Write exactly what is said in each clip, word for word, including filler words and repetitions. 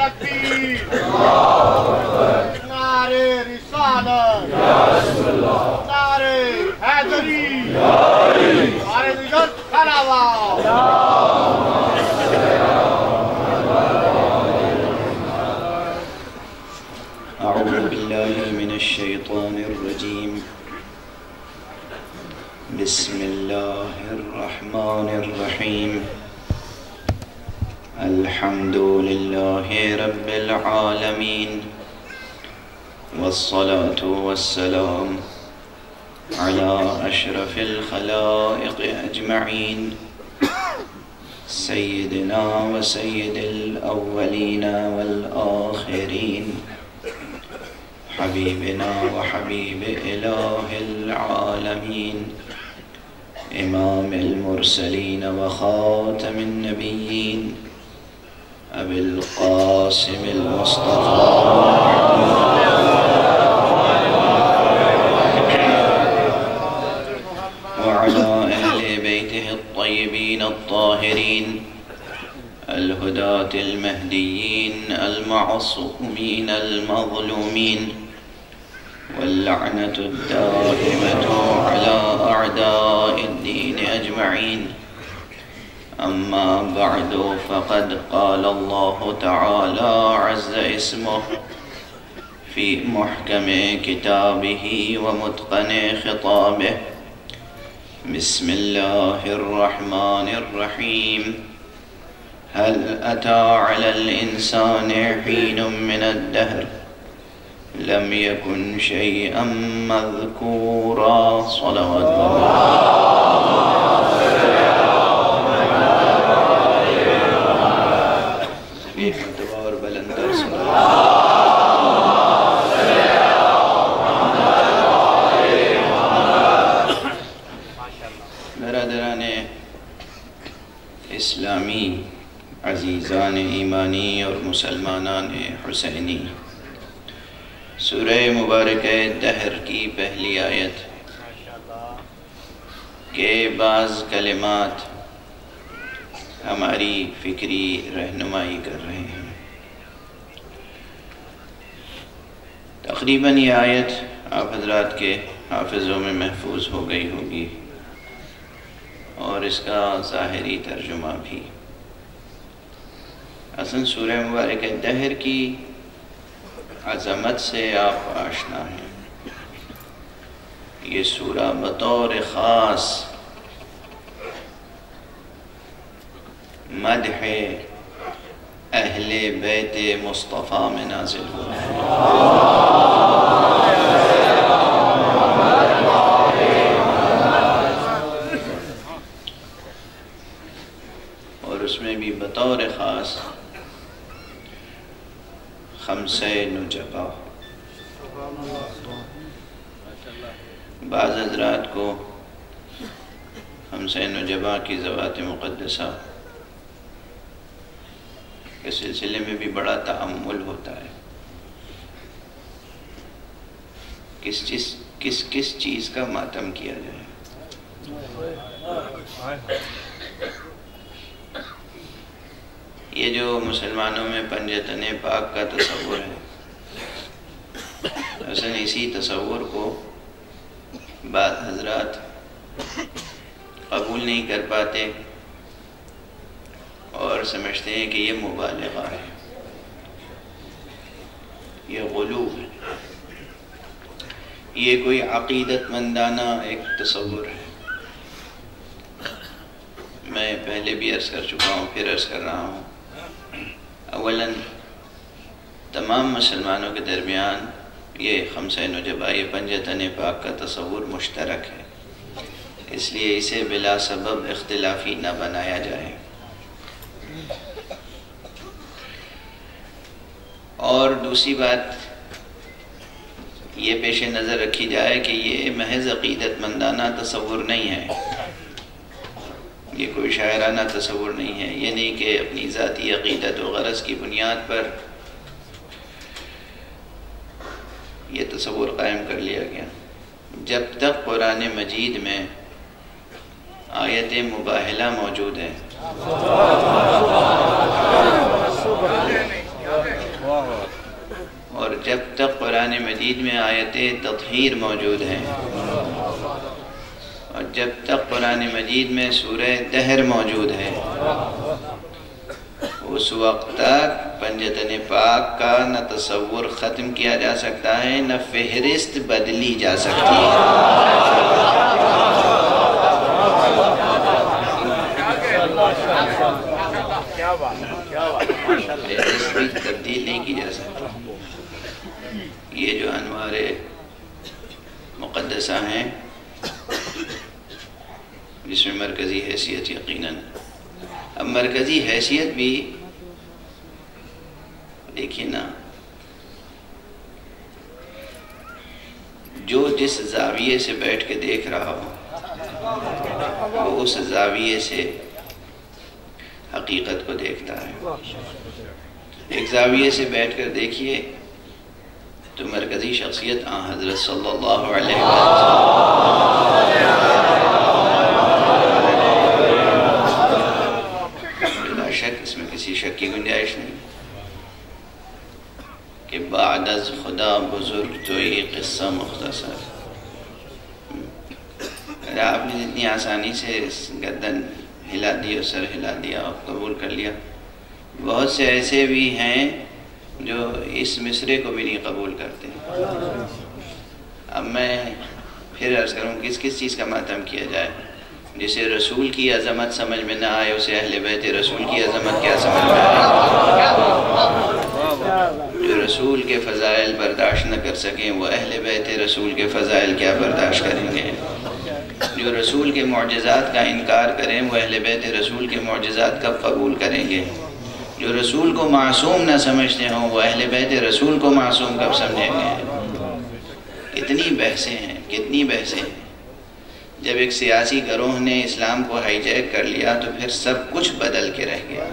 تکبیر نعرے رسالت نعرے حیدری نعرے دیگر خلاوہ اعوذ باللہ من الشیطان الرجیم بسم اللہ الرحمن الرحیم الحمد للہ رب العالمین والصلاة والسلام على اشرف الخلائق اجمعین سیدنا و سید الاولین والآخرین حبیبنا و حبیب الہ العالمین امام المرسلین و خاتم النبیین ابی القاسم المصطفى وعلى اہل بیتہ الطیبین الطاہرین الہداة المہدیین المعصومین المظلومین واللعنة الدائمة على أعداء الدين أجمعين أما بعد فقد قال الله تعالى عز اسمه في محكم كتابه ومتقن خطابه بسم الله الرحمن الرحيم هل أتى على الإنسان حين من الدهر لم يكن شيئا مذكورا صلوات اعتبار بلندر برادران اسلامی عزیزان ایمانی اور مسلمانان حسینی، سورہ مبارکہ دہر کی پہلی آیت کے بعض کلمات ہماری فکری رہنمائی کر رہے ہیں۔ تقریباً یہ آیت آپ حضرات کے حافظوں میں محفوظ ہو گئی ہوگی اور اس کا ظاہری ترجمہ بھی۔ اصل سورہ مبارکہ دہر کی عظمت سے آپ آشنا ہیں۔ یہ سورہ بطور خاص مدح اہل بیت مصطفیٰ میں نازل ہوا ہے۔ اور اس میں بھی بطور خاص خمسہ نجبہ۔ بعض حضرات کو خمسہ نجبہ کی ذوات مقدسہ کے سلسلے میں بھی بڑا تأمل ہوتا ہے۔ کس چیز کس کس چیز کا ماتم کیا جائے۔ یہ جو مسلمانوں میں پنجتن پاک کا تصور ہے، اصلاً اسی تصور کو بعض حضرات قبول نہیں کر پاتے اور سمجھتے ہیں کہ یہ مبالغہ ہے، یہ غلو ہے، یہ کوئی عقیدت مندانہ ایک تصور ہے۔ میں پہلے بھی عرض کر چکا ہوں، پھر عرض کر رہا ہوں، اولاً تمام مسلمانوں کے درمیان یہ خمسہ نجبہ، یہ پنجتن پاک کا تصور مشترک ہے، اس لیے اسے بلا سبب اختلافی نہ بنایا جائے۔ اور دوسری بات یہ پیش نظر رکھی جائے کہ یہ محض عقیدت مندانہ تصور نہیں ہے، یہ کوئی شاعرانہ تصور نہیں ہے۔ یہ نہیں کہ اپنی ذاتی عقیدت و غرض کی بنیاد پر یہ تصور قائم کر لیا گیا۔ جب تک قرآن مجید میں آیت مباہلہ موجود ہے، جب تک قرآن مجید میں آیت تطہیر موجود ہیں اور جب تک قرآن مجید میں سورہ دہر موجود ہے، اس وقت تک پنجتن پاک کا نہ تصور ختم کیا جا سکتا ہے، نہ فہرست بدلی جا سکتی ہے۔ فہرست تبدیل نہیں کی جا سکتی۔ یہ جو انوار مقدسہ ہیں، جس میں مرکزی حیثیت یقیناً، اب مرکزی حیثیت بھی دیکھیے نا، جو جس زاویے سے بیٹھ کے دیکھ رہا ہو وہ اس زاویے سے حقیقت کو دیکھتا ہے۔ ایک زاویے سے بیٹھ کر دیکھیے تو مرکزی شخصیت آن حضرت صلی اللہ علیہ وسلم، بلا شک اس میں کسی شک کی گنجائش نہیں کہ بعد از خدا بزرگ تو یہ قصہ مختصر۔ آپ نے جتنی آسانی سے گردن ہلا دی اور سر ہلا دیا اور قبول کر لیا، بہت سے ایسے بھی ہیں جو اس مصرے کو بھی نہیں قبول کرتے۔ اب میں پھر عرض کروں کس کس چیز کا ماتم کیا جائے؟ جسے رسول کی عظمت سمجھ میں نہ آئے اسے اہل بیت رسول کی عظمت کیا سمجھ میں آئے؟ جو رسول کے فضائل برداشت نہ کر سکیں وہ اہل بیت رسول کے فضائل کیا برداشت کریں گے؟ جو رسول کے معجزات کا انکار کریں وہ اہل بیت رسول کے معجزات کب قبول کریں گے؟ جو رسول کو معصوم نہ سمجھتے ہوں وہ اہل بیت رسول کو معصوم کب سمجھیں گے؟ کتنی بحثیں ہیں، کتنی بحثیں ہیں۔ جب ایک سیاسی گروہ نے اسلام کو ہائی جیک کر لیا تو پھر سب کچھ بدل کے رہ گیا،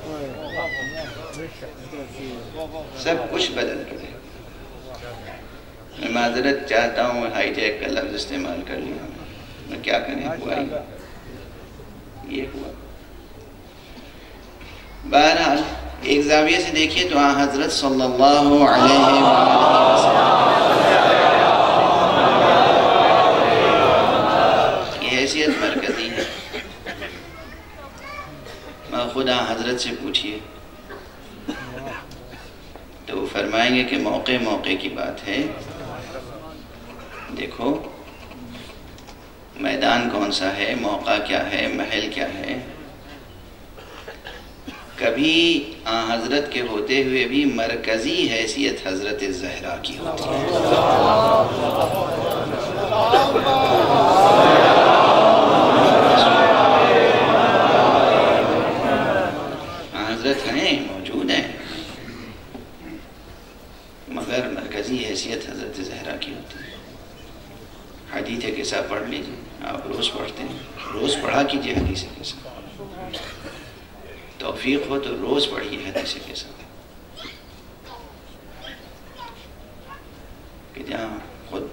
سب کچھ بدل کے رہ گیا۔ میں معذرت چاہتا ہوں ہائی جیک کا لفظ استعمال کر لیا، میں کیا کریں، ہوا ہی یہ ہوا۔ بہرحال ایک زاویے سے دیکھیے تو آن حضرت صلی اللہ علیہ وسلم کی حیثیت مرکزی ہے۔ خدا حضرت سے پوچھئے تو وہ فرمائیں گے کہ موقع موقع کی بات ہے، دیکھو میدان کون سا ہے، موقع کیا ہے، محل کیا ہے۔ کبھی آن حضرت کے ہوتے ہوئے بھی مرکزی حیثیت حضرت زہرا کی ہوتی ہے۔ آن حضرت ہیں، موجود ہیں، مگر مرکزی حیثیت حضرت زہرا کی ہوتی ہے۔ حدیث قصہ پڑھ لیجیے، آپ روز پڑھتے ہیں، روز پڑھا کیجیے حدیث قصہ، توفیق ہو تو روز پڑھیے حدیث قصہ، کہ جہاں خود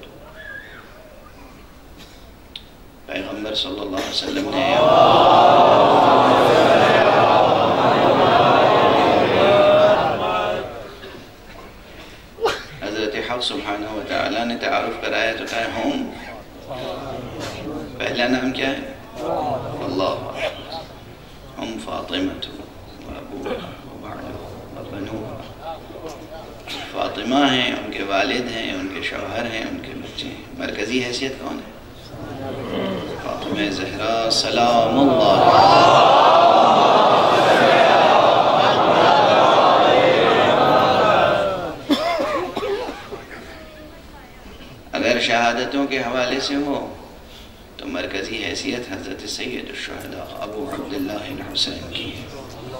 پیغمبر صلی اللہ علیہ وسلم نے حضرت حق سبحانہ وتعالی نے تعارف کرایا تو کہا ہم، پہلا نام کیا ہے؟ اللہ، ہم فاطمہ فاطمہ ہیں، ان کے والد ہیں، ان کے شوہر ہیں، ان کے بچے ہیں۔ مرکزی حیثیت کون ہے؟ فاطمہ زہرا سلام اللہ اگر شہادتوں کے حوالے سے ہو تو مرکزی حیثیت حضرت سید الشہداء ابو عبداللہ الحسین کی ہے۔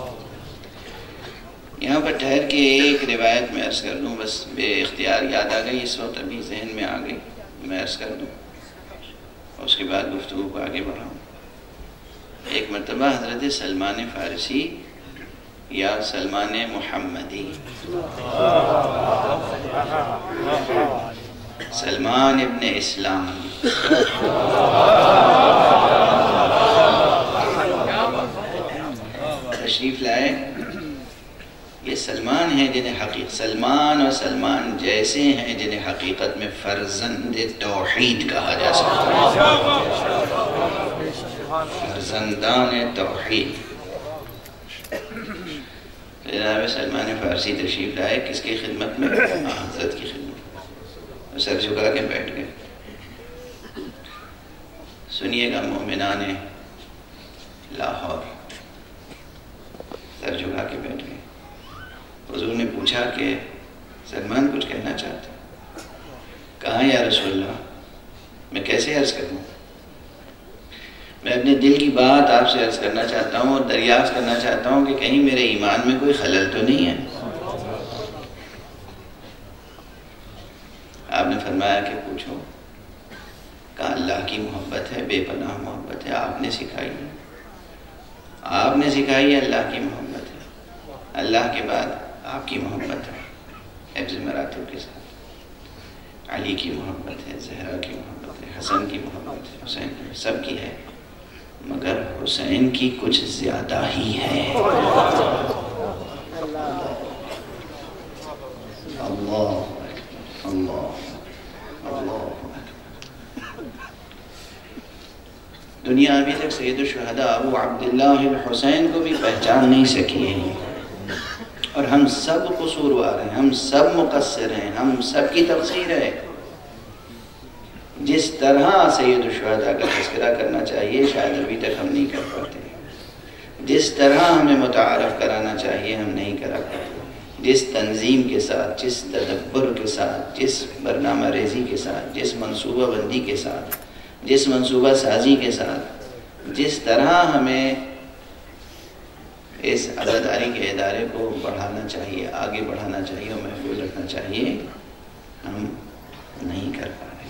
یہاں پر ٹھہر کے ایک روایت میں عرض کر دوں، بس بے اختیار یاد آ گئی اس وقت، ابھی ذہن میں آ گئی، میں عرض کر دوں اور اس کے بعد گفتگو کو آگے بڑھاؤں۔ ایک مرتبہ حضرت سلمان فارسی یا سلمان محمدی، سلمان ابن اسلام، تشریف لائے یہ سلمان ہیں جنہیں حقیقت سلمان اور سلمان جیسے ہیں جنہیں حقیقت میں فرزند توحید کہا جا سکتا ہے، فرزندان توحید۔ جناب سلمان فارسی تشریف لائے، کس کی خدمت میں؟ حضرت کی خدمت میں، سر جھکا کے بیٹھ گئے۔ سنیے گا مومنان لاہور، سر جھکا کے بیٹھ گئے۔ حضور نے پوچھا کہ سلمان کچھ کہنا چاہتے ہیں؟ کہا یا رسول اللہ میں کیسے عرض کروں؟ میں اپنے دل کی بات آپ سے عرض کرنا چاہتا ہوں اور دریافت کرنا چاہتا ہوں کہ کہیں میرے ایمان میں کوئی خلل تو نہیں ہے۔ آپ نے فرمایا کہ پوچھو۔ کہا اللہ کی محبت ہے، بے پناہ محبت ہے، آپ نے سکھائی ہے، آپ نے سکھائی ہے، اللہ کی محبت ہے، اللہ کے بعد آپ کی محبت ہے، حفظ مراتب کے ساتھ علی کی محبت ہے، زہرا کی محبت ہے، حسن کی محبت ہے، حسین کی سب کی ہے، مگر حسین کی کچھ زیادہ ہی ہے۔ اللہ اللہ اللہ۔ دنیا ابھی تک سید الشہداء ابو عبداللہ الحسین کو بھی پہچان نہیں سکی ہے، اور ہم سب قصوروار ہیں، ہم سب مقصر ہیں، ہم سب کی تقصیر ہے۔ جس طرح سید الشہداء کا تذکرہ کرنا چاہیے شاید ابھی تک ہم نہیں کر پاتے، جس طرح ہمیں متعارف کرانا چاہیے ہم نہیں کرا پاتے، جس تنظیم کے ساتھ، جس تدبر کے ساتھ، جس برنامہ ریزی کے ساتھ، جس منصوبہ بندی کے ساتھ، جس منصوبہ سازی کے ساتھ، جس طرح ہمیں اس عزاداری کے ادارے کو بڑھانا چاہیے، آگے بڑھانا چاہیے اور محفوظ رکھنا چاہیے، ہم نہیں کر پا رہے۔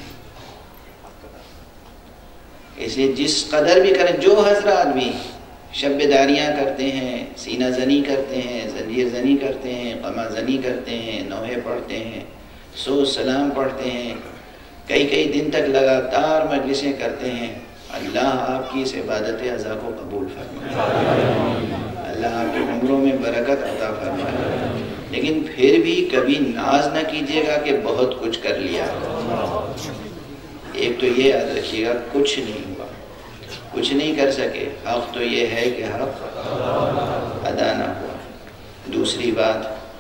اس لیے جس قدر بھی کریں، جو حضرات بھی شب داریاں کرتے ہیں، سینہ زنی کرتے ہیں، زنجیر زنی کرتے ہیں، قمع زنی کرتے ہیں، نوحے پڑھتے ہیں، سو سلام پڑھتے ہیں، کئی کئی دن تک لگاتار مجلسیں کرتے ہیں، اللہ آپ کی اس عبادت عزا کو قبول فرمائے، اللہ آپ کی عمروں میں برکت عطا فرمائے، لیکن پھر بھی کبھی ناز نہ کیجیے گا کہ بہت کچھ کر لیا۔ ایک تو یہ یاد رکھیے گا کچھ نہیں ہوا، کچھ نہیں کر سکے، حق تو یہ ہے کہ حق ادا نہ ہوا۔ دوسری بات،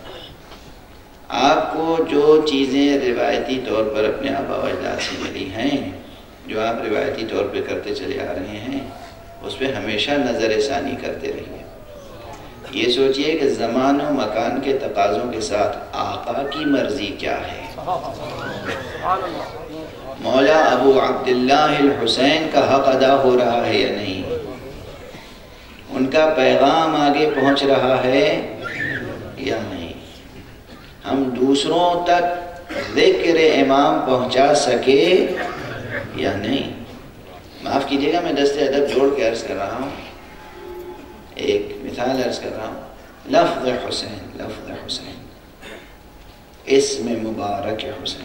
آپ کو جو چیزیں روایتی طور پر اپنے آبا و اجداد سے ملی ہیں، جو آپ روایتی طور پہ کرتے چلے آ رہے ہیں، اس پہ ہمیشہ نظر ثانی کرتے رہیے۔ یہ سوچئے کہ زمان و مکان کے تقاضوں کے ساتھ آقا کی مرضی کیا ہے۔ مولا ابو عبداللہ الحسین کا حق ادا ہو رہا ہے یا نہیں، ان کا پیغام آگے پہنچ رہا ہے یا نہیں، ہم دوسروں تک ذکر امام پہنچا سکے یا نہیں۔ معاف کیجیے گا میں دست ادب جوڑ کے عرض کر رہا ہوں، ایک مثال عرض کر رہا ہوں، لفظ حسین، لفظ حسین، اسم مبارک حسین،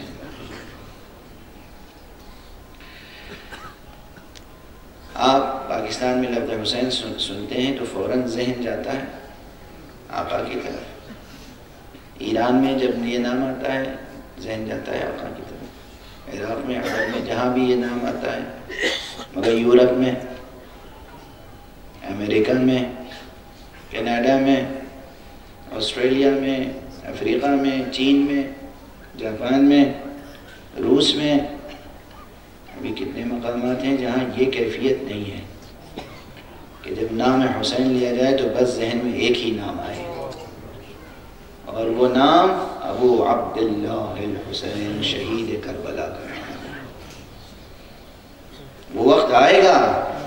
آپ پاکستان میں لفظ حسین سنتے ہیں تو فوراً ذہن جاتا ہے آقا کی طرف، ایران میں جب یہ نام آتا ہے ذہن جاتا ہے آقا کی طرف، عراق میں، عرب میں، جہاں بھی یہ نام آتا ہے، مگر یورپ میں، امریکہ میں، کینیڈا میں، آسٹریلیا میں، افریقہ میں، چین میں، جاپان میں، روس میں، ابھی کتنے مقامات ہیں جہاں یہ کیفیت نہیں ہے کہ جب نام حسین لیا جائے تو بس ذہن میں ایک ہی نام آئے، اور وہ نام ابو عبداللہ الحسین شہید کربلا کا نام۔ وہ وقت آئے گا،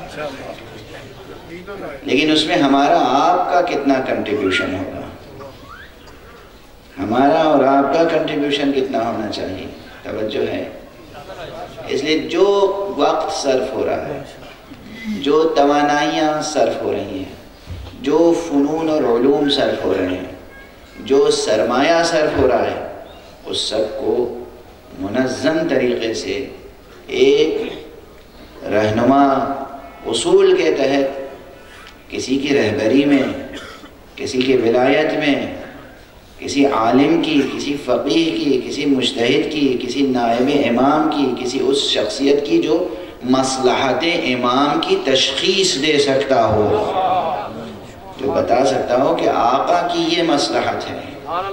لیکن اس میں ہمارا آپ کا کتنا کنٹریبیوشن ہوگا، ہمارا اور آپ کا کنٹریبیوشن کتنا ہونا چاہیے، توجہ ہے۔ اس لیے جو وقت صرف ہو رہا ہے، جو توانائیاں صرف ہو رہی ہیں، جو فنون اور علوم صرف ہو رہے ہیں، جو سرمایہ صرف ہو رہا ہے، اس سب کو منظم طریقے سے ایک رہنما اصول کے تحت، کسی کی رہبری میں، کسی کی ولایت میں، کسی عالم کی، کسی فقیہ کی، کسی مجتہد کی، کسی نائب امام کی، کسی اس شخصیت کی جو مصلحت امام کی تشخیص دے سکتا ہو، جو بتا سکتا ہو کہ آقا کی یہ مصلحت ہے،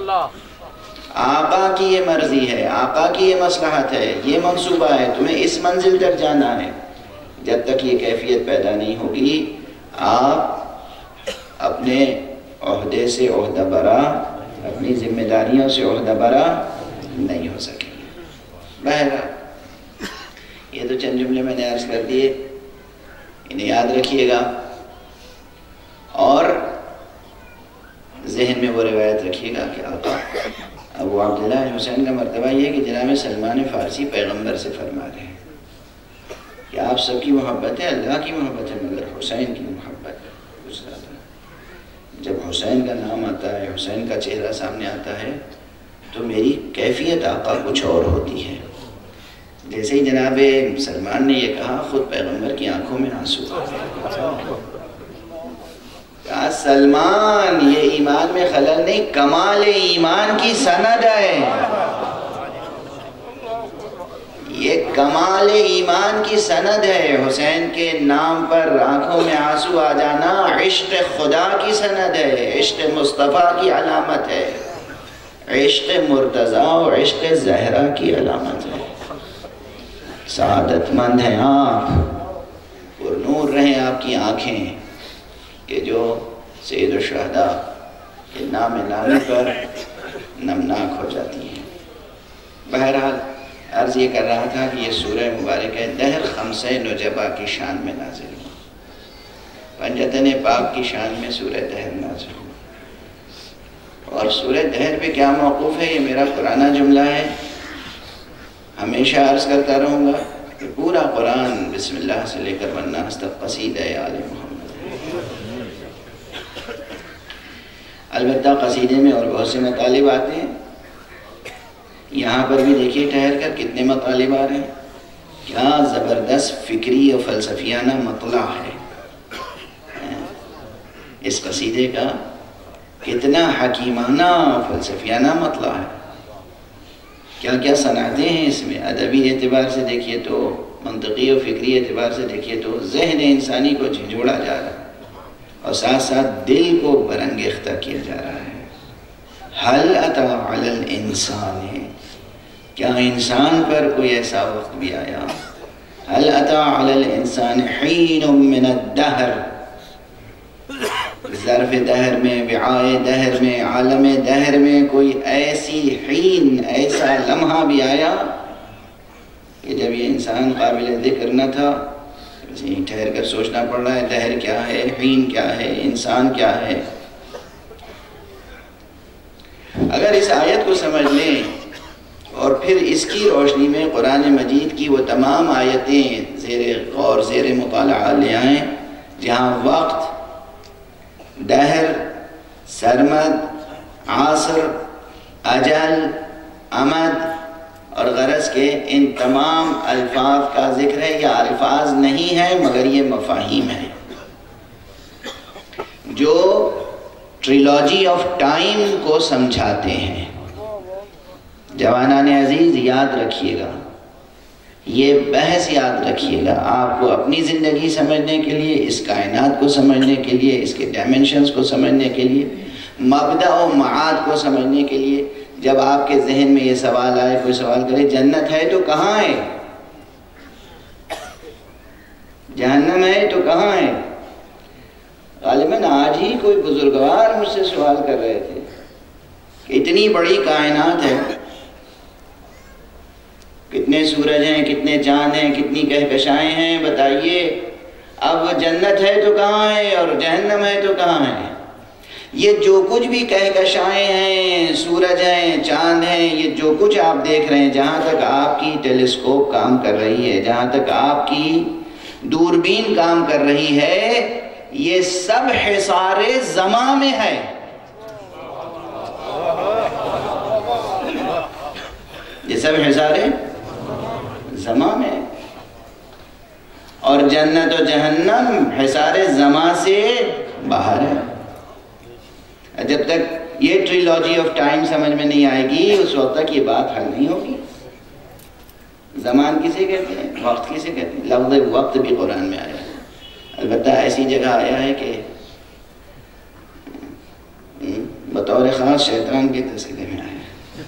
آقا کی یہ مرضی ہے، آقا کی یہ مصلحت ہے، یہ منصوبہ ہے، تمہیں اس منزل تک جانا ہے۔ جب تک یہ کیفیت پیدا نہیں ہوگی آپ اپنے عہدے سے عہدہ برا، اپنی ذمہ داریوں سے عہدہ برا نہیں ہو سکیں گے۔ بہرحال یہ تو چند جملے میں نے عرض کر دیے، انہیں یاد رکھیے گا اور ذہن میں وہ روایت رکھیے گا کہ آقا ابو عبداللہ حسین کا مرتبہ یہ ہے کہ جناب سلمان فارسی پیغمبر سے فرما رہے ہیں کہ آپ سب کی محبت ہے، اللہ کی محبت ہے، مگر حسین کی محبت کچھ زیادہ۔ جب حسین کا نام آتا ہے، حسین کا چہرہ سامنے آتا ہے تو میری کیفیت آقا کچھ اور ہوتی ہے۔ جیسے ہی جناب سلمان نے یہ کہا، خود پیغمبر کی آنکھوں میں آنسو کہا سلمان یہ ایمان میں خلل نہیں، کمال ایمان کی سند ہے، یہ کمال ایمان کی سند ہے۔ حسین کے نام پر آنکھوں میں آنسو آ جانا عشق خدا کی سند ہے، عشق مصطفیٰ کی علامت ہے، عشق مرتضیٰ اور عشق زہرا کی علامت ہے۔ سعادت مند ہیں آپ، پر نور رہیں آپ کی آنکھیں کہ جو سید الشہداء کے نام نامی پر نمناک ہو جاتی ہیں۔ بہرحال عرض یہ کر رہا تھا کہ یہ سورہ مبارک ہے دہر خمسہ نجبہ کی شان میں نازل ہو، پنجتن پاک کی شان میں سورہ دہر نازل ہو۔ اور سورہ دہر پہ کیا موقوف ہے، یہ میرا پرانا جملہ ہے، ہمیشہ عرض کرتا رہوں گا کہ پورا قرآن بسم اللہ سے لے کر والناس تک قصیدہ آل محمد۔ البتہ قصیدے میں اور بہت سے مطالب آتے ہیں، یہاں پر بھی دیکھیے ٹھہر کر کتنے مطالب آ رہے ہیں، کیا زبردست فکری اور فلسفیانہ مطلع ہے اس قصیدے کا، کتنا حکیمانہ اور فلسفیانہ مطلع ہے، کیا کیا صنعتیں ہیں اس میں، ادبی اعتبار سے دیکھیے تو، منطقی و فکری اعتبار سے دیکھیے تو ذہن انسانی کو جھنجھوڑا جا رہا ہے اور ساتھ ساتھ دل کو برانگیختہ کیا جا رہا ہے۔ حل اتی علی الانسان، کیا انسان پر کوئی ایسا وقت بھی آیا، حل اتی علی الانسان حین من الدہر، ظرف دہر میں، وعاء دہر میں، عالم دہر میں کوئی ایسی حین، ایسا لمحہ بھی آیا کہ جب یہ انسان قابل ذکر نہ تھا، ٹھہر کر سوچنا پڑ رہا ہے دہر کیا ہے، حین کیا ہے، انسان کیا ہے۔ اگر اس آیت کو سمجھ لیں اور پھر اس کی روشنی میں قرآن مجید کی وہ تمام آیتیں زیر غور زیر مطالعہ لے آئیں جہاں وقت، دہر، سرمد، عاصر، اجل، امد اور غرض کے ان تمام الفاظ کا ذکر ہے، یا الفاظ نہیں ہے مگر یہ مفاہیم ہیں جو ٹریلوجی آف ٹائم کو سمجھاتے ہیں۔ جوانان عزیز یاد رکھیے گا، یہ بحث یاد رکھیے گا، آپ کو اپنی زندگی سمجھنے کے لیے، اس کائنات کو سمجھنے کے لیے، اس کے ڈائمنشنز کو سمجھنے کے لیے، مبدأ و معاد کو سمجھنے کے لیے، جب آپ کے ذہن میں یہ سوال آئے، کوئی سوال کرے جنت ہے تو کہاں ہے، جہنم ہے تو کہاں ہے، غالباً آج ہی کوئی بزرگوار مجھ سے سوال کر رہے تھے کہ اتنی بڑی کائنات ہے، کتنے سورج ہیں، کتنے چاند ہیں، کتنی کہکشائیں ہیں، بتائیے اب جنت ہے تو کہاں ہے اور جہنم ہے تو کہاں ہے۔ یہ جو کچھ بھی کہکشائیں ہیں، سورج ہیں، چاند ہیں، یہ جو کچھ آپ دیکھ رہے ہیں، جہاں تک آپ کی ٹیلیسکوپ کام کر رہی ہے، جہاں تک آپ کی دوربین کام کر رہی ہے، یہ سب حصار زمان میں ہے۔ یہ سب حصار زمان میں ہے، اور جنت و جہنم حصار زمان سے باہر ہے۔ جب تک یہ ٹریلوجی آف ٹائم سمجھ میں نہیں آئے گی اس وقت تک یہ بات حل نہیں ہوگی۔ زمان کسے کہتے ہیں؟ وقت کسے کہتے ہیں؟ لفظ وقت بھی قرآن میں آیا ہے، البتہ ایسی جگہ آیا ہے کہ بطور خاص شیطان کے تذکرے میں آیا ہے۔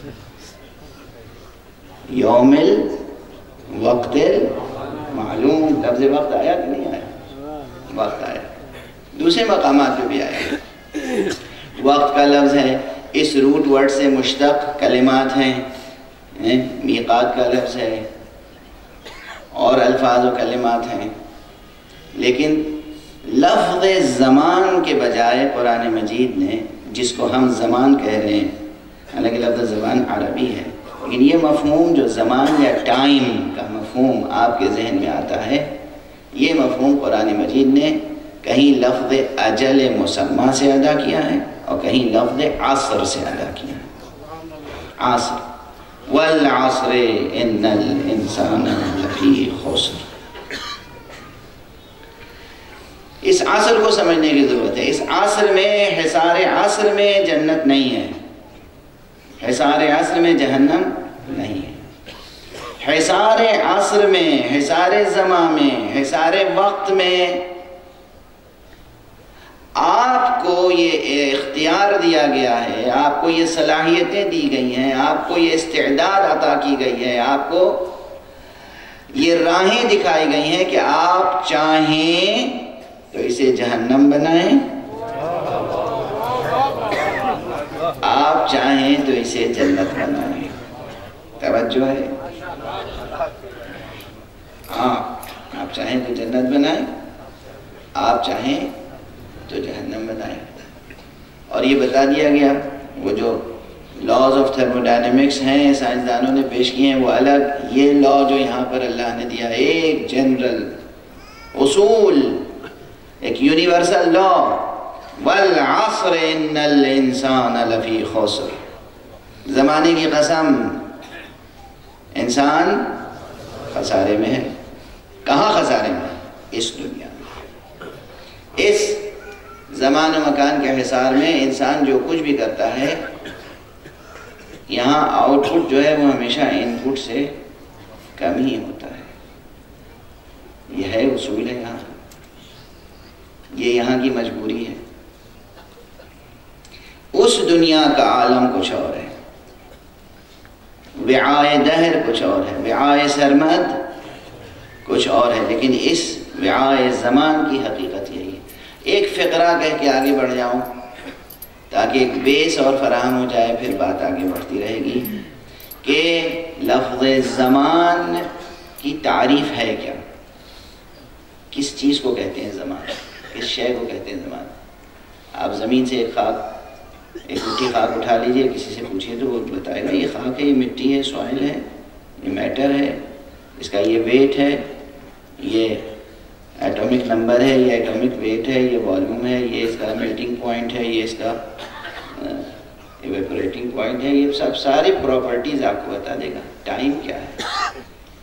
یوم الوقت معلوم، لفظ وقت آیا کہ نہیں آیا؟ وقت آیا، دوسرے مقامات پہ بھی آیا۔ وقت کا لفظ ہے، اس روٹ ورڈ سے مشتق کلمات ہیں، میقات کا لفظ ہے اور الفاظ و کلمات ہیں، لیکن لفظ زمان کے بجائے قرآن مجید نے جس کو ہم زمان کہہ رہے ہیں، حالانکہ لفظ زمان عربی ہے، لیکن یہ مفہوم جو زمان یا ٹائم کا مفہوم آپ کے ذہن میں آتا ہے، یہ مفہوم قرآن مجید نے کہیں لفظ اجل مسمى سے ادا کیا ہے اور کہیں لفظ عصر سے ادا کیا ہے۔ عصر، والعصر ان الانسان لفی خسر۔ اس عصر کو سمجھنے کی ضرورت ہے۔ اس عصر میں، حصار عصر میں جنت نہیں ہے، حصار عصر میں جہنم نہیں ہے، حصار عصر میں، حصار زمان میں، حصار وقت میں آپ کو یہ اختیار دیا گیا ہے، آپ کو یہ صلاحیتیں دی گئی ہیں، آپ کو یہ استعداد عطا کی گئی ہے، آپ کو یہ راہیں دکھائی گئی ہیں کہ آپ چاہیں تو اسے جہنم بنائیں، آپ چاہیں تو اسے جنت بنائیں۔ توجہ ہے؟ ہاں، آپ چاہیں تو جنت بنائیں، آپ چاہیں تو جہنم بنائیں۔ اور یہ بتا دیا گیا، وہ جو لاز آف تھرموڈائنمکس ہیں سائنسدانوں نے پیش کیے ہیں وہ الگ، یہ لا جو یہاں پر اللہ نے دیا ایک جنرل اصول، ایک یونیورسل لا، والعصر ان الانسان لفی خسر، زمانے کی قسم انسان خسارے میں ہے۔ کہاں خسارے میں ہے؟ اس دنیا میں، اس زمان و مکان کے حصار میں انسان جو کچھ بھی کرتا ہے، یہاں آؤٹ پٹ جو ہے وہ ہمیشہ ان پٹ سے کم ہی ہوتا ہے۔ یہ ہے اصول ہے یہاں، یہ یہاں کی مجبوری ہے۔ اس دنیا کا عالم کچھ اور ہے، وعائے دہر کچھ اور ہے، وعائے سرمد کچھ اور ہے، لیکن اس وعائے زمان کی حقیقت یہی ہے۔ ایک فقرہ کہہ کے آگے بڑھ جاؤں تاکہ ایک بیس اور فراہم ہو جائے، پھر بات آگے بڑھتی رہے گی کہ لفظ زمان کی تعریف ہے کیا، کس چیز کو کہتے ہیں زمان، کس شے کو کہتے ہیں زمان۔ آپ زمین سے ایک خاک، ایک مٹی خاک اٹھا لیجئے، کسی سے پوچھئے تو وہ بتائے گا یہ خاک ہے، یہ مٹی ہے، سوائل ہے، یہ میٹر ہے، اس کا یہ ویٹ ہے، یہ ایٹومک نمبر ہے، یہ ایٹومک ویٹ ہے، یہ والیوم ہے، یہ اس کا میلٹنگ پوائنٹ ہے، یہ اس کا ایویپوریٹنگ پوائنٹ ہے، یہ سب ساری پراپرٹیز آپ کو بتا دے گا۔ ٹائم کیا ہے؟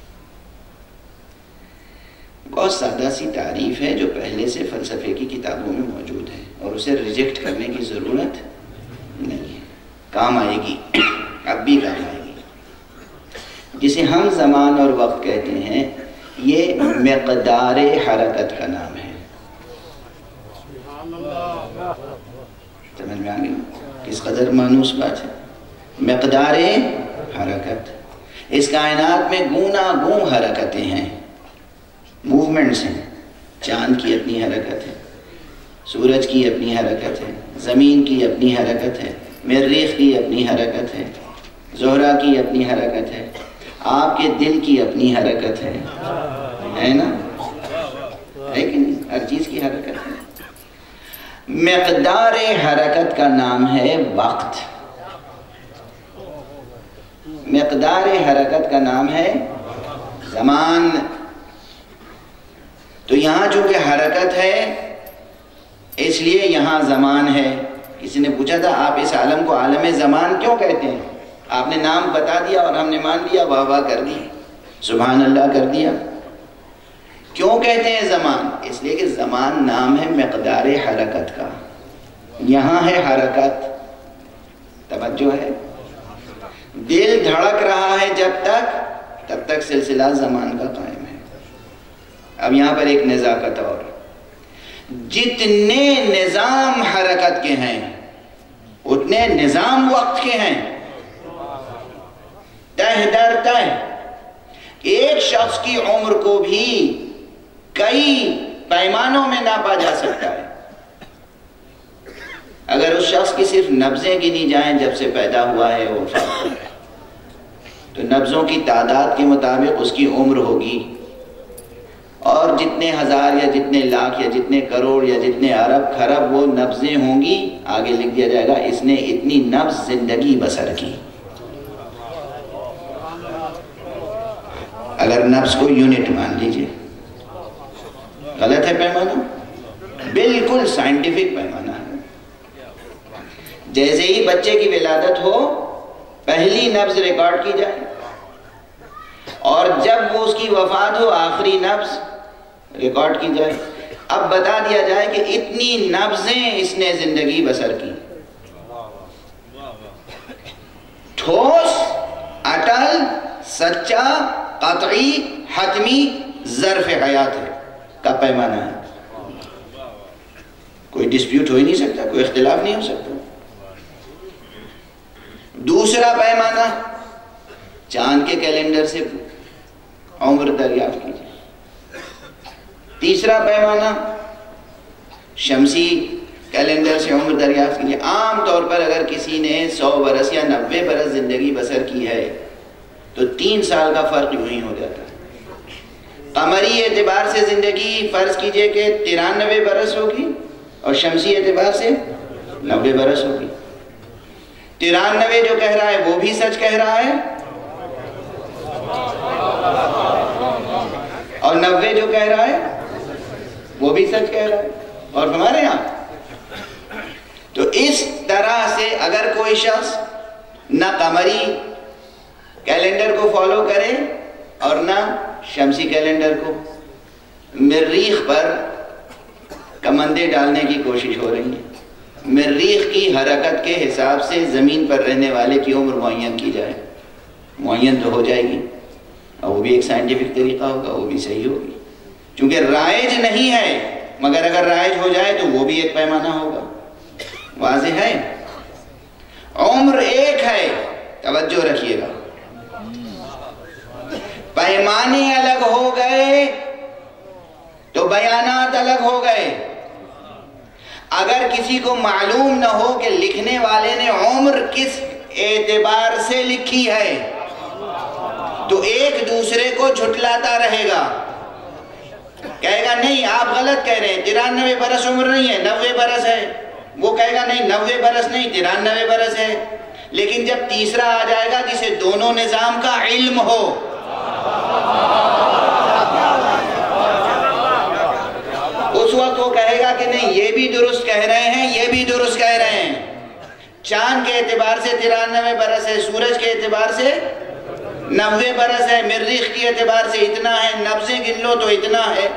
بہت سادہ سی تعریف ہے جو پہلے سے فلسفے کی کتابوں میں موجود ہے اور اسے ریجیکٹ کرنے کی ضرورت نہیں ہے، کام آئے گی، اب بھی کام آئے گی۔ جسے ہم زمان اور وقت کہتے ہیں، یہ مقدار حرکت کا نام ہے۔ سمجھ میں آگئی کس قدر مانوس بات ہے؟ مقدار حرکت، اس کائنات میں گونا گوں حرکتیں ہیں، موومنٹس ہیں۔ چاند کی اپنی حرکت ہے، سورج کی اپنی حرکت ہے، زمین کی اپنی حرکت ہے، مریخ کی اپنی حرکت ہے، زہرہ کی اپنی حرکت ہے، آپ کے دل کی اپنی حرکت ہے، ہے نا؟ لیکن ہر چیز کی حرکت ہے۔ مقدار حرکت کا نام ہے وقت، مقدار حرکت کا نام ہے زمان۔ تو یہاں چونکہ حرکت ہے اس لیے یہاں زمان ہے۔ کسی نے پوچھا تھا آپ اس عالم کو عالم زمان کیوں کہتے ہیں؟ آپ نے نام بتا دیا اور ہم نے مان لیا، واہ واہ کر دی، سبحان اللہ کر دیا۔ کیوں کہتے ہیں زمان؟ اس لیے کہ زمان نام ہے مقدار حرکت کا۔ یہاں ہے حرکت، توجہ ہے؟ دل دھڑک رہا ہے جب تک، تب تک سلسلہ زمان کا قائم ہے۔ اب یہاں پر ایک نزاکت اور، جتنے نظام حرکت کے ہیں اتنے نظام وقت کے ہیں، تہ در تہ۔ ایک شخص کی عمر کو بھی کئی پیمانوں میں ناپا جا سکتا ہے۔ اگر اس شخص کی صرف نبضیں گنی جائیں جب سے پیدا ہوا ہے وہ تو نبضوں کی تعداد کے مطابق اس کی عمر ہوگی، اور جتنے ہزار یا جتنے لاکھ یا جتنے کروڑ یا جتنے ارب کھرب وہ نبضیں ہوں گی، آگے لکھ دیا جائے گا اس نے اتنی نبض زندگی بسر کی۔ اگر نبض کو یونٹ مان لیجئے، غلط ہے پیمانہ؟ بالکل سائنٹیفک پیمانہ ہے۔ جیسے ہی بچے کی ولادت ہو پہلی نبض ریکارڈ کی جائے، اور جب وہ اس کی وفات ہو آخری نبض ریکارڈ کی جائے۔ اب بتا دیا جائے کہ اتنی نبضیں اس نے زندگی بسر کی۔ ٹھوس، اٹل، سچا، قطعی، حتمی ظرف حیات ہے کا پیمانہ ہے۔ کوئی ڈسپیوٹ ہو ہی نہیں سکتا، کوئی اختلاف نہیں ہو سکتا۔ دوسرا پیمانہ چاند کے کیلنڈر سے عمر دریافت کیجیے۔ تیسرا پیمانہ شمسی کیلنڈر سے عمر دریافت کیجیے۔ عام طور پر اگر کسی نے سو برس یا نوے برس زندگی بسر کی ہے تو تین سال کا فرق یوں ہی ہو جاتا ہے۔ قمری اعتبار سے زندگی فرض کیجئے کہ ترانوے برس ہوگی، اور شمسی اعتبار سے نوے برس ہوگی۔ ترانوے جو کہہ رہا ہے وہ بھی سچ کہہ رہا ہے، اور نوے جو کہہ رہا ہے وہ بھی سچ کہہ رہا ہے، اور ہمارے یہاں تو اس طرح سے اگر کوئی شخص نہ قمری کیلنڈر کو فالو کرے اور نہ شمسی کیلنڈر کو، مریخ پر کمندے ڈالنے کی کوشش ہو رہی ہے۔ مریخ کی حرکت کے حساب سے زمین پر رہنے والے کی عمر معین کی جائے، معین تو ہو جائے گی، اور وہ بھی ایک سائنٹیفک طریقہ ہوگا، وہ بھی صحیح ہوگی، چونکہ رائج نہیں ہے، مگر اگر رائج ہو جائے تو وہ بھی ایک پیمانہ ہوگا۔ واضح ہے؟ عمر ایک ہے، توجہ رکھیے گا۔ پیمانے الگ ہو گئے تو بیانات الگ ہو گئے۔ اگر کسی کو معلوم نہ ہو کہ لکھنے والے نے عمر کس اعتبار سے لکھی ہے تو ایک دوسرے کو جھٹلاتا رہے گا، کہے گا نہیں آپ غلط کہہ رہے ہیں، ترانوے برس عمر نہیں ہے، نوے برس ہے۔ وہ کہے گا نہیں نوے برس نہیں، ترانوے برس ہے۔ لیکن جب تیسرا آ جائے گا جسے دونوں نظام کا علم ہو، اس وقت وہ کہے گا کہ نہیں یہ بھی درست کہہ رہے ہیں، یہ بھی درست کہہ رہے ہیں۔ چاند کے اعتبار سے ترانوے برس ہے، سورج کے اعتبار سے نوے برس ہے، مریخ کے اعتبار سے اتنا ہے، نبضیں گن لو تو اتنا ہے۔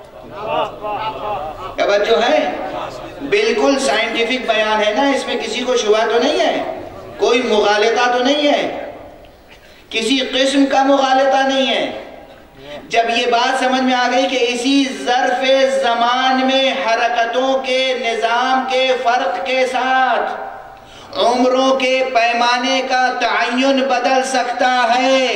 توجہ ہے؟ بالکل سائنٹیفک بیان ہے نا، اس میں کسی کو شبہ تو نہیں ہے، کوئی مغالطہ تو نہیں ہے، کسی قسم کا مغالطہ نہیں ہے۔ جب یہ بات سمجھ میں آ گئی کہ اسی ظرف زمان میں حرکتوں کے نظام کے فرق کے ساتھ عمروں کے پیمانے کا تعین بدل سکتا ہے،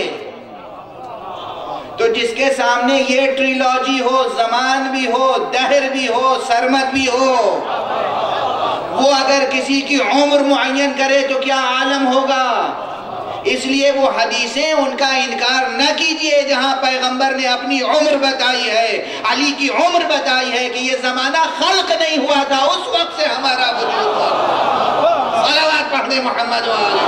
تو جس کے سامنے یہ ٹریلوجی ہو، زمان بھی ہو، دہر بھی ہو، سرمت بھی ہو، وہ اگر کسی کی عمر معین کرے تو کیا عالم ہوگا۔ اس لیے وہ حدیثیں ان کا انکار نہ کیجئے جہاں پیغمبر نے اپنی عمر بتائی ہے، علی کی عمر بتائی ہے کہ یہ زمانہ خلق نہیں ہوا تھا، اس وقت سے ہمارا وجود تھا۔ صلوات پڑھ دیں محمد والے۔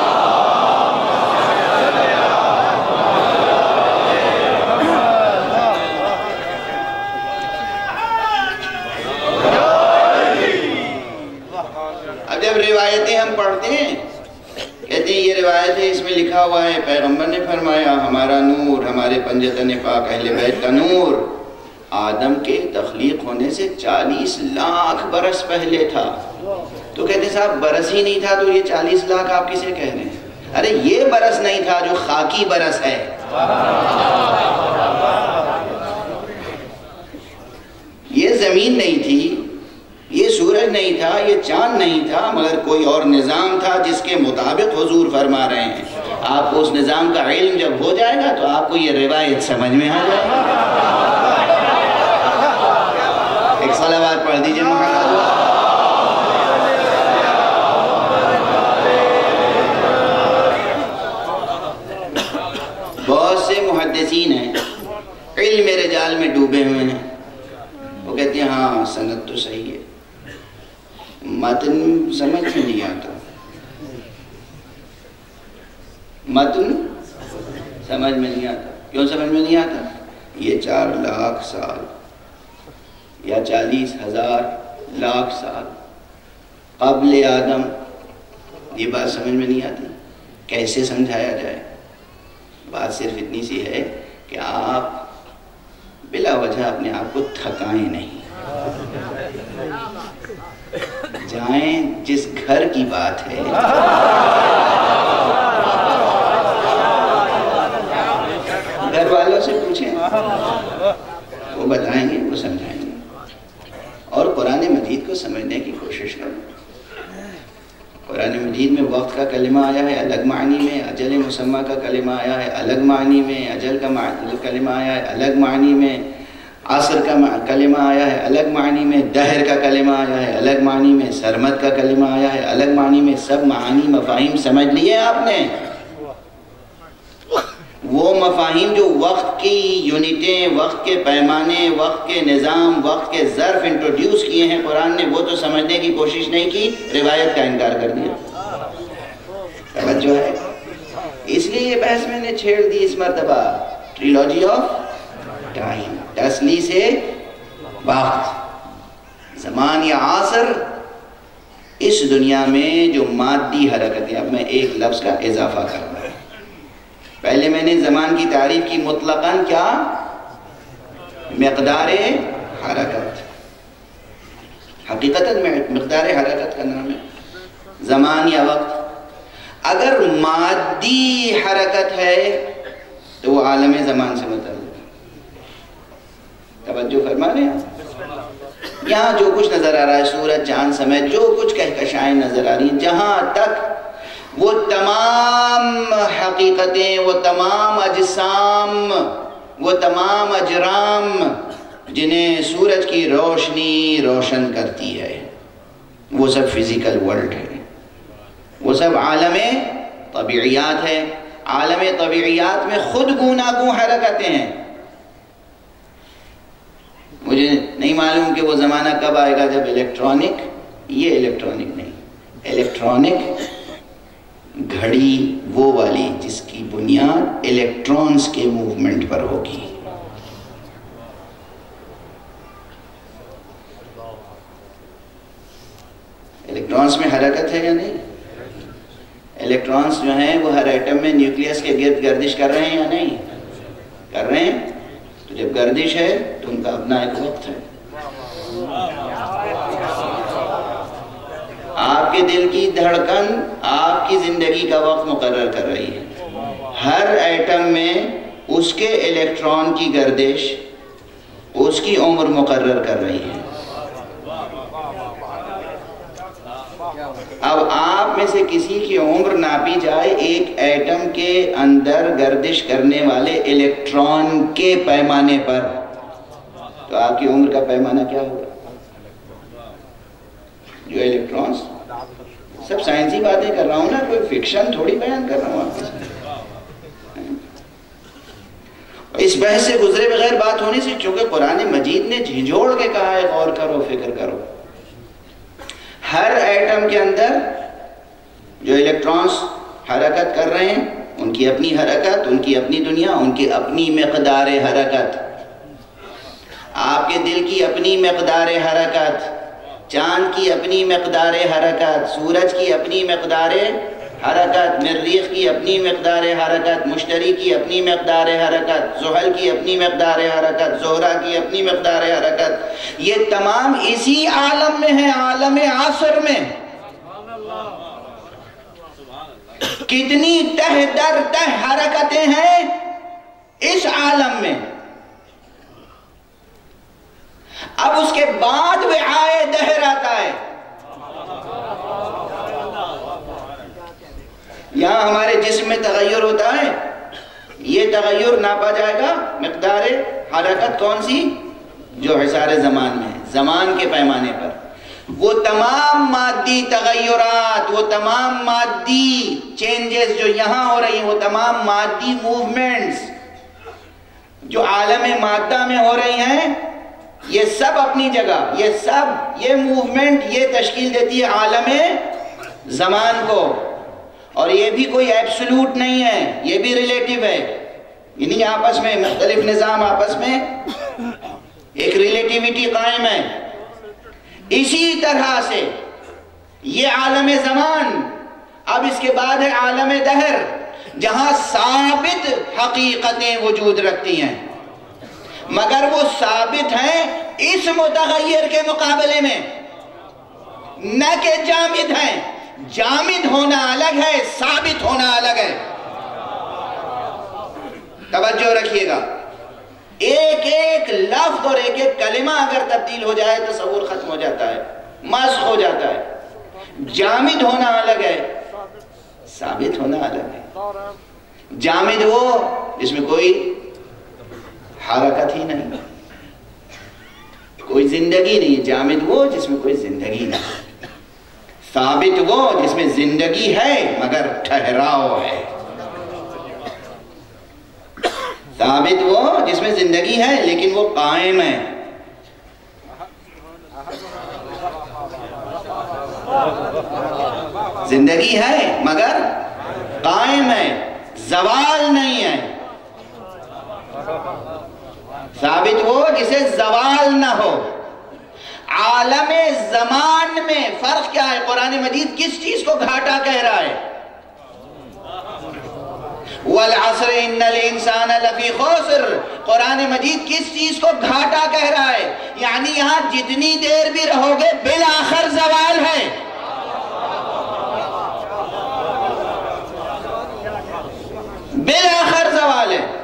اب جب روایتیں ہم پڑھتے ہیں کہتے ہیں یہ روایت ہے، اس میں لکھا ہوا ہے پیغمبر نے فرمایا ہمارا نور، ہمارے پنجتن پاک اہل بیت کا نور آدم کے تخلیق ہونے سے چالیس لاکھ برس پہلے تھا۔ تو کہتے ہیں صاحب برس ہی نہیں تھا تو یہ چالیس لاکھ آپ کسے کہہ رہے ہیں؟ ارے یہ برس نہیں تھا جو خاکی برس ہے. یہ زمین نہیں تھی، یہ سورج نہیں تھا، یہ چاند نہیں تھا، مگر کوئی اور نظام تھا جس کے مطابق حضور فرما رہے ہیں. آپ کو اس نظام کا علم جب ہو جائے گا تو آپ کو یہ روایت سمجھ میں آ جائے گی. ایک صلوات پڑھ دیجئے محمد. بہت سے محدثین ہیں علم رجال میں ڈوبے ہوئے ہیں، وہ کہتے ہیں ہاں سند تو صحیح ہے، متن سمجھ میں نہیں آتا. متن سمجھ میں نہیں آتا. کیوں سمجھ میں نہیں آتا؟ یہ چار لاکھ سال یا چالیس ہزار لاکھ سال قبل آدم، یہ بات سمجھ میں نہیں آتی. کیسے سمجھایا جائے؟ بات صرف اتنی سی ہے کہ آپ بلا وجہ اپنے آپ کو تھکائیں نہیں. جائیں جس گھر کی بات ہے گھر والوں سے پوچھیں، وہ بتائیں گے، وہ سمجھائیں گے. اور قرآن مجید کو سمجھنے کی کوشش کریں. قرآن مجید میں وقت کا کلمہ آیا ہے الگ معنی میں، اجل مسمہ کا کلمہ آیا ہے الگ معنی میں، اجل کا کلمہ آیا ہے الگ معنی میں، عصر کا کلمہ آیا ہے الگ معنی میں، دہر کا کلمہ آیا ہے الگ معنی میں، سرمد کا کلمہ آیا ہے الگ معنی میں. سب معانی مفاہیم سمجھ لیے آپ نے؟ وہ مفاہیم جو وقت کی یونٹیں، وقت کے پیمانے، وقت کے نظام، وقت کے ظرف انٹروڈیوس کیے ہیں قرآن نے، وہ تو سمجھنے کی کوشش نہیں کی، روایت کا انکار کر دیا. توجہ ہے؟ اس لیے یہ بحث میں نے چھیڑ دی اس مرتبہ، ٹریلوجی آف ٹائم، تسلیس وقت، زمان یا عصر. اس دنیا میں جو مادی حرکتیں، اب میں ایک لفظ کا اضافہ کر رہا ہوں. پہلے میں نے زمان کی تعریف کی مطلقاً کیا؟ مقدار حرکت. حقیقتاً مقدار حرکت کا نام ہے زمان یا وقت. اگر مادی حرکت ہے تو وہ عالم زمان سے متعلق ہے. توجہ فرما رہے ہیں؟ یہاں جو کچھ نظر آ رہا ہے، سورج چاند سمیت جو کچھ کہکشائیں نظر آ رہی ہیں، جہاں تک وہ تمام حقیقتیں، وہ تمام اجسام، وہ تمام اجرام جنہیں سورج کی روشنی روشن کرتی ہے، وہ سب فزیکل ورلڈ ہے، وہ سب عالم طبیعیات ہے. عالم طبیعیات میں خود گوناگوں حرکتیں ہیں. مجھے نہیں معلوم کہ وہ زمانہ کب آئے گا جب الیکٹرانک، یہ الیکٹرانک نہیں، الیکٹرانک گھڑی وہ والی جس کی بنیاد الیکٹرانز کے موومنٹ پر ہوگی. الیکٹرانز میں حرکت ہے یا نہیں؟ الیکٹرانز جو ہیں وہ ہر ایٹم میں نیوکلیس کے گرد گردش کر رہے ہیں یا نہیں؟ کر رہے ہیں. تو جب گردش ہے تو ان کا اپنا ایک وقت ہے. آپ کے دل کی دھڑکن آپ کی زندگی کا وقت مقرر کر رہی ہے. ہر ایٹم میں اس کے الیکٹران کی گردش اس کی عمر مقرر کر رہی ہے. اب آپ میں سے کسی کی عمر ناپی جائے ایک ایٹم کے اندر گردش کرنے والے الیکٹران کے پیمانے پر، تو آپ کی عمر کا پیمانہ کیا ہوگا؟ جو الیکٹرانز، سب سائنسی باتیں کر رہا ہوں نا، کوئی فکشن تھوڑی بیان کر رہا ہوں آپ کے ساتھ. اس بحث سے گزرے بغیر بات ہونے سے، چونکہ قرآن مجید نے جھنجھوڑ کے کہا ہے غور کرو، فکر کرو. ہر ایٹم کے اندر جو الیکٹرانز حرکت کر رہے ہیں، ان کی اپنی حرکت، ان کی اپنی دنیا، ان کی اپنی مقدار حرکت. آپ کے دل کی اپنی مقدار حرکت، چاند کی اپنی مقدار حرکت، سورج کی اپنی مقدار حرکت، مریخ کی اپنی مقدار حرکت، مشتری کی اپنی مقدار حرکت، زحل کی اپنی مقدار حرکت، زہرہ کی اپنی مقدار حرکت. یہ تمام اسی عالم میں ہے، عالم عصر میں. کتنی تہ در تہ حرکتیں ہیں اس عالم میں. اب اس کے بعد وعائے دہر آتا ہے. یہاں ہمارے جسم میں تغیر ہوتا ہے, یہ تغیر ناپا جائے گا مقدار حرکت کون سی؟ جو حصار زمان میں, زمان کے پیمانے پر. وہ تمام مادی تغیرات, وہ تمام مادی چینجز جو یہاں ہو رہی ہیں, وہ تمام مادی موومنٹس جو عالم مادہ میں ہو رہی ہیں, یہ سب اپنی جگہ, یہ سب, یہ موومنٹ یہ تشکیل دیتی ہے عالم زمان کو. اور یہ بھی کوئی ایبسولوٹ نہیں ہے, یہ بھی ریلیٹیو ہے. یعنی آپس میں مختلف نظام آپس میں ایک ریلیٹیوٹی قائم ہے. اسی طرح سے یہ عالم زمان, اب اس کے بعد ہے عالم دہر, جہاں ثابت حقیقتیں وجود رکھتی ہیں, مگر وہ ثابت ہیں اس متغیر کے مقابلے میں, نہ کہ جامد ہیں. جامد ہونا الگ ہے, ثابت ہونا الگ ہے. توجہ رکھیے گا, ایک ایک لفظ اور ایک ایک کلمہ اگر تبدیل ہو جائے تصور ختم ہو جاتا ہے, مسخ ہو جاتا ہے. جامد ہونا الگ ہے, ثابت ہونا الگ ہے. جامد وہ جس میں کوئی حرکت ہی نہیں, کوئی زندگی نہیں. جامد وہ جس میں کوئی زندگی نہیں. ثابت وہ جس میں زندگی ہے مگر ٹھہراؤ ہے. ثابت وہ جس میں زندگی ہے لیکن وہ قائم ہے. زندگی ہے مگر قائم ہے, زوال نہیں ہے. ثابت وہ جسے زوال نہ ہو. عالم زمان میں فرق کیا ہے؟ قرآن مجید کس چیز کو گھاٹا کہہ رہا ہے؟ والعصر ان الانسان لفی خسر. قرآن مجید کس چیز کو گھاٹا کہہ رہا ہے؟ یعنی یہاں جتنی دیر بھی رہو گے بالآخر زوال ہے. بالآخر زوال ہے.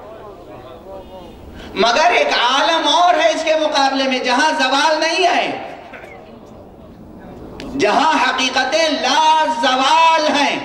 مگر ایک عالم اور ہے اس کے مقابلے میں جہاں زوال نہیں ہے, جہاں حقیقتیں لا زوال ہیں.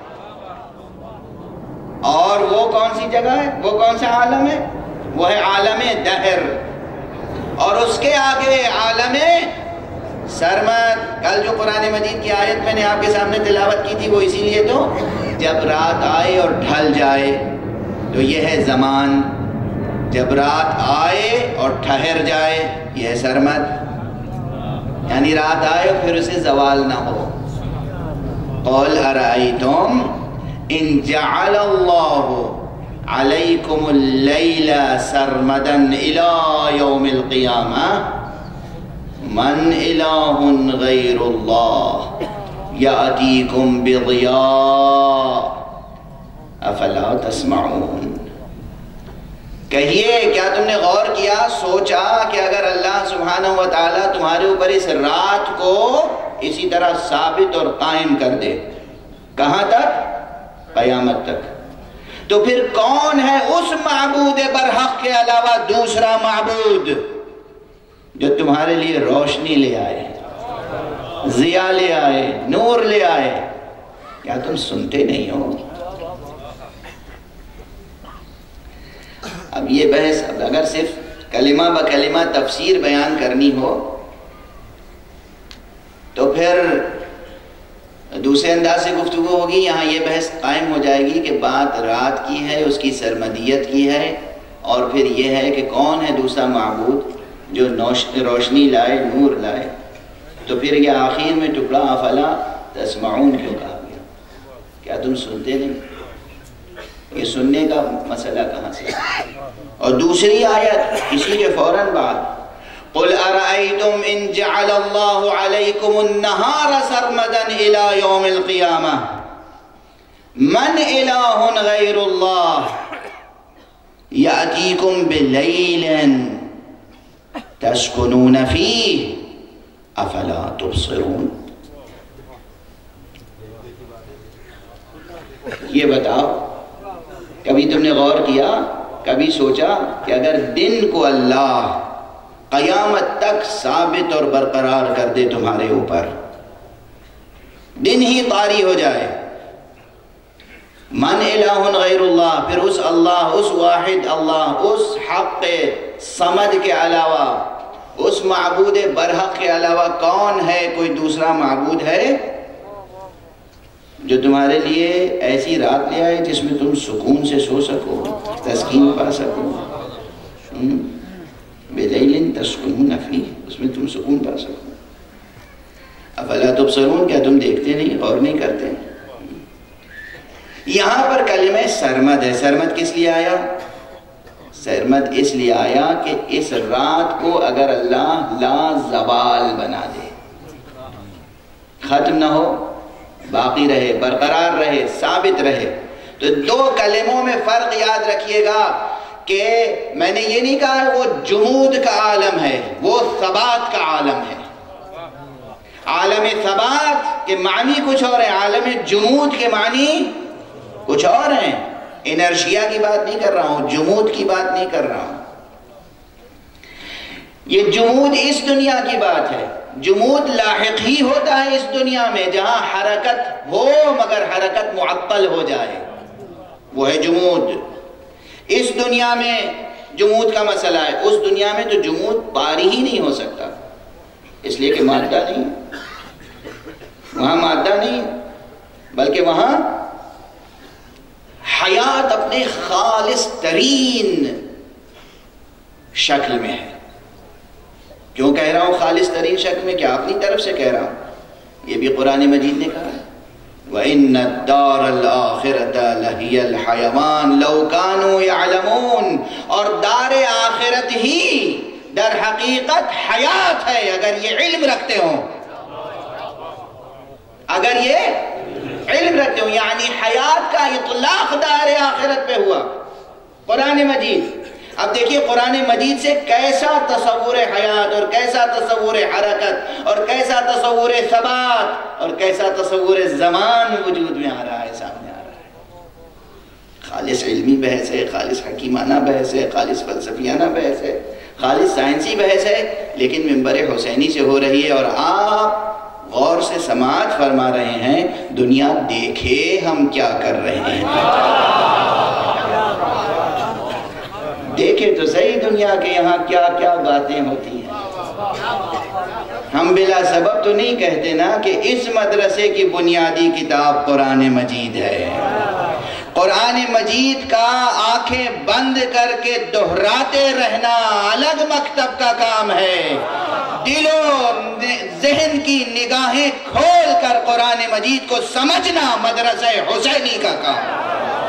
اور وہ کون سی جگہ ہے, وہ کون سا عالم ہے؟ وہ ہے عالم دہر. اور اس کے آگے عالم سرمد. کل جو قرآن مجید کی آیت میں نے آپ کے سامنے تلاوت کی تھی وہ اسی لیے تو, جب رات آئے اور ڈھل جائے تو یہ ہے زمان, جب رات آئے اور ٹھہر جائے یہ ہے سرمد. یعنی رات آئے اور پھر اسے زوال نہ ہو. قل ارائیتم ان جعل اللہ علیکم اللیل سرمدا الى یوم القیامہ من الہ غیر اللہ یأتیکم بضیاء افلا تسمعون. کہیے کیا تم نے غور کیا, سوچا کہ اگر اللہ سبحانہ و تعالیٰ تمہارے اوپر اس رات کو اسی طرح ثابت اور قائم کر دے, کہاں تک؟ قیامت تک, تو پھر کون ہے اس معبود برحق کے علاوہ دوسرا معبود جو تمہارے لیے روشنی لے آئے, ضیاء لے آئے, نور لے آئے؟ کیا تم سنتے نہیں ہو؟ اب یہ بحث اب اگر صرف کلمہ بکلمہ تفسیر بیان کرنی ہو تو پھر دوسرے انداز سے گفتگو ہوگی. یہاں یہ بحث قائم ہو جائے گی کہ بات رات کی ہے, اس کی سرمدیت کی ہے, اور پھر یہ ہے کہ کون ہے دوسرا معبود جو روشنی لائے, نور لائے. تو پھر یہ آخر میں ٹکڑا افلا تسمعون کیوں کہا گیا؟ کیا تم سنتے نہیں؟ یہ سننے کا مسئلہ کہاں سے؟ اور دوسری آیت اسی کے فوراً بعد, قل ارائیتم ان جعل اللہ علیکم النہار سرمدا الى یوم القیامہ من الہ غیر اللہ یأتیکم بلیل تسکنون فیہ افلا تبصرون. یہ بتاؤ، کبھی تم نے غور کیا، کبھی سوچا کہ اگر دن کو اللہ قیامت تک ثابت اور برقرار کر دے تمہارے اوپر، دن ہی طاری ہو جائے، من الہ غیر اللہ، پھر اس اللہ، اس واحد اللہ، اس حق صمد کے علاوہ، اس معبود برحق کے علاوہ کون ہے؟ کوئی دوسرا معبود ہے جو تمہارے لیے ایسی رات لے آئے جس میں تم سکون سے سو سکو، تسکین پا سکو؟ بِلَيْلٍ تَسْكُنُونَ فِيهِ، اس میں تم سکون پا سکو۔ افلا تبصرون، کیا تم دیکھتے نہیں، غور نہیں کرتے؟ یہاں پر کلمہ سرمد ہے۔ سرمد کس لیے آیا؟ سرمد اس لیے آیا کہ اس رات کو اگر اللہ لا زوال بنا دے، ختم نہ ہو، باقی رہے، برقرار رہے، ثابت رہے، تو دو کلموں میں فرق یاد رکھیے گا کہ میں نے یہ نہیں کہا وہ جمود کا عالم ہے، وہ ثبات کا عالم ہے۔ عالم ثبات کے معنی کچھ اور ہے، عالم جمود کے معنی کچھ اور ہیں۔ انرشیا کی بات نہیں کر رہا ہوں، جمود کی بات نہیں کر رہا ہوں۔ یہ جمود اس دنیا کی بات ہے۔ جمود لاحق ہی ہوتا ہے اس دنیا میں جہاں حرکت ہو مگر حرکت معطل ہو جائے، وہ ہے جمود۔ اس دنیا میں جمود کا مسئلہ ہے، اس دنیا میں تو جمود طاری ہی نہیں ہو سکتا، اس لیے کہ مادہ نہیں، وہاں مادہ نہیں، بلکہ وہاں حیات اپنے خالص ترین شکل میں ہے۔ کیوں کہہ رہا ہوں خالص ترین شکل میں؟ کیا اپنی طرف سے کہہ رہا ہوں، یہ بھی قرآن مجید نے کہا ہے، وَإِنَّ الدَّارَ الْآخِرَةَ لَهِيَ الْحَيَوَانُ لَوْ كَانُوا يَعْلَمُونَ، اور دار آخرت ہی در حقیقت حیات ہے اگر یہ علم رکھتے ہوں، اگر یہ علم رکھتے ہوں، یعنی حیات کا اطلاق دار آخرت پہ ہوا قرآن مجید۔ اب دیکھیے قرآن مجید سے کیسا تصور حیات اور کیسا تصور حرکت اور کیسا تصور ثبات اور کیسا تصور زمان وجود میں آ رہا ہے، سامنے آ رہا ہے۔ خالص علمی بحث ہے، خالص حکیمانہ بحث ہے، خالص فلسفیانہ بحث ہے، خالص سائنسی بحث ہے، لیکن منبر حسینی سے ہو رہی ہے، اور آپ غور سے سماعت فرما رہے ہیں، دنیا دیکھے ہم کیا کر رہے ہیں، دیکھے تو صحیح دنیا کے یہاں کیا کیا باتیں ہوتی ہیں۔ ہم بلا سبب تو نہیں کہتے نا کہ اس مدرسے کی بنیادی کتاب قرآن مجید ہے۔ قرآن مجید کا آنکھیں بند کر کے دہراتے رہنا الگ مکتب کا کام ہے، دل و ذہن کی نگاہیں کھول کر قرآن مجید کو سمجھنا مدرسہ حسینی کا کام ہے۔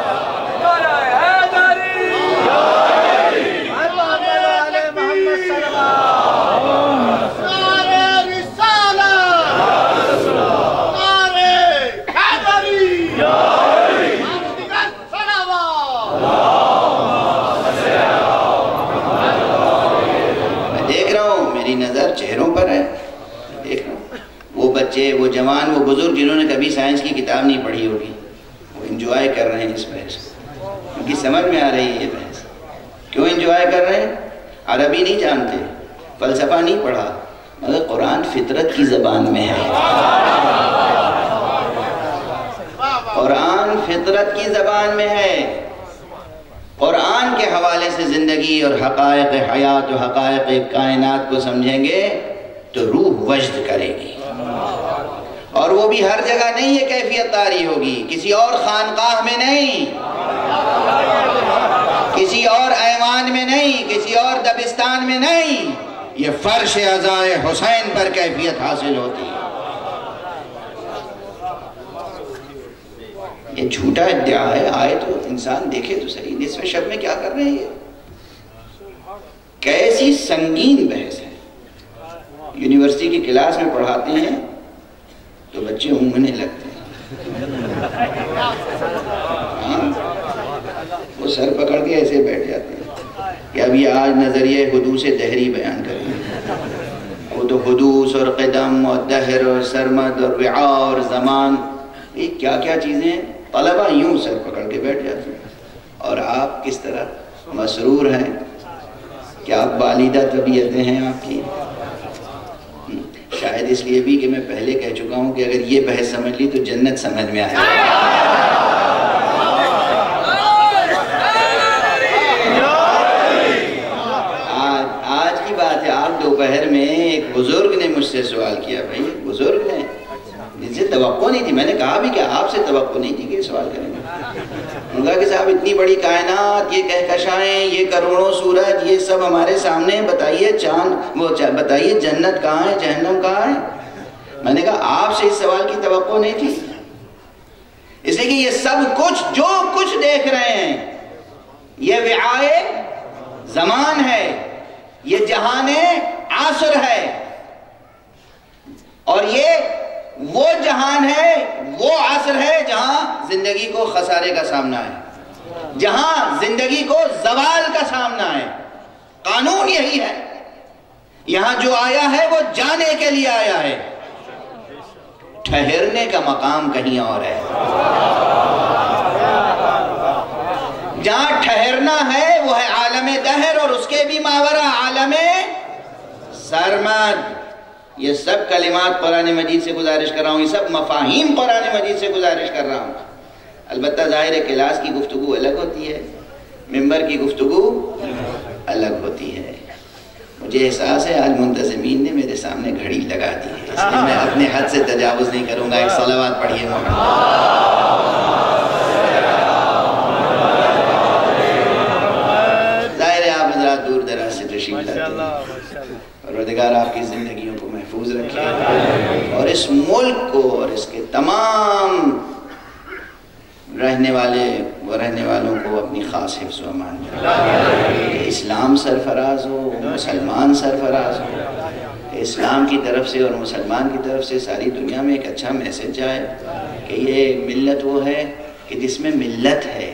چہروں پر ہے، دیکھ رہا ہوں وہ بچے، وہ جوان، وہ بزرگ جنہوں نے کبھی سائنس کی کتاب نہیں پڑھی ہوگی، وہ انجوائے کر رہے ہیں اس بحث کو، کیونکہ سمجھ میں آ رہی ہے یہ بحث۔ کیوں انجوائے کر رہے ہیں؟ عربی نہیں جانتے، فلسفہ نہیں پڑھا، مگر قرآن فطرت کی زبان میں ہے، قرآن فطرت کی زبان میں ہے۔ قرآن کے حوالے سے زندگی اور حقائق حیات و حقائق کائنات کو سمجھیں گے تو روح وجد کرے گی، اور وہ بھی ہر جگہ نہیں یہ کیفیت طاری ہوگی، کسی اور خانقاہ میں نہیں، کسی اور ایوان میں نہیں، کسی اور دبستان میں نہیں، یہ فرش عزائے حسین پر کیفیت حاصل ہوتی ہے۔ یہ جھوٹا ادعا ہے، آئے تو انسان دیکھے تو صحیح، نصف شب میں کیا کر رہے ہیں، یہ کیسی سنگین بحث ہے۔ یونیورسٹی کی کلاس میں پڑھاتے ہیں تو بچے اونگنے لگتے ہیں، وہ سر پکڑ کے ایسے بیٹھ جاتے ہیں کہ اب یہ آج نظریہ حدوث دہری بیان کریں گے۔ وہ تو حدوث اور قدم اور دہر اور سرمد اور وعاء اور زمان، یہ کیا کیا چیزیں ہیں، طلبہ یوں سر پکڑ کے بیٹھ جاتے ہیں، اور آپ کس طرح مسرور ہیں کہ آپ بالیدہ طبیعتیں ہیں آپ کی. شاید اس لیے بھی کہ میں پہلے کہہ چکا ہوں کہ اگر یہ بحث سمجھ لی تو جنت سمجھ میں آئے. آج آج کی بات ہے، آپ دوپہر میں ایک بزرگ نے مجھ سے سوال کیا، بھائی ایک بزرگ نے جن سے توقع نہیں تھی، میں نے کہا بھی کہ آپ سے توقع نہیں تھی کہ یہ سوال کریں گے. انہوں نے کہا کہ صاحب اتنی بڑی کائنات، یہ کہکشائیں، یہ کروڑوں سورج، یہ سب ہمارے سامنے، بتائیے چاند وہ بتائیے جنت کہاں ہے، جہنم کہاں ہے. میں نے کہا آپ سے اس سوال کی توقع نہیں تھی، اس لیے کہ یہ سب کچھ جو کچھ دیکھ رہے ہیں یہ وعائے زمان ہے، یہ جہان عصر ہے، اور یہ وہ جہان ہے، وہ عصر ہے جہاں زندگی کو خسارے کا سامنا ہے، جہاں زندگی کو زوال کا سامنا ہے. قانون یہی ہے، یہاں جو آیا ہے وہ جانے کے لیے آیا ہے، ٹھہرنے کا مقام کہیں اور ہے. جہاں ٹھہرنا ہے وہ ہے عالم دہر، اور اس کے بھی ماورا عالم سرمد. یہ سب کلمات قرآن مجید سے گزارش کر رہا ہوں، یہ سب مفاہیم قرآن مجید سے گزارش کر رہا ہوں. البتہ ظاہر ہے کلاس کی گفتگو الگ ہوتی ہے، ممبر کی گفتگو الگ ہوتی ہے. مجھے احساس ہے آج منتظمین نے میرے سامنے گھڑی لگا دی ہے، اس لیے میں اپنے حد سے تجاوز نہیں کروں گا. ایک صلوات پڑھیے ظاہر ہے آپ حضرات دور دراز سے تشریف لاتے ہیں، پروردگار آپ کی زندگیوں کو محفوظ رکھے، اور اس ملک کو اور اس کے تمام رہنے والے و رہنے والوں کو اپنی خاص حفظ و امان میں رکھے. اسلام سرفراز ہو، مسلمان سرفراز ہو، اسلام کی طرف سے اور مسلمان کی طرف سے ساری دنیا میں ایک اچھا میسج جائے کہ یہ ملت وہ ہے کہ جس میں ملت ہے،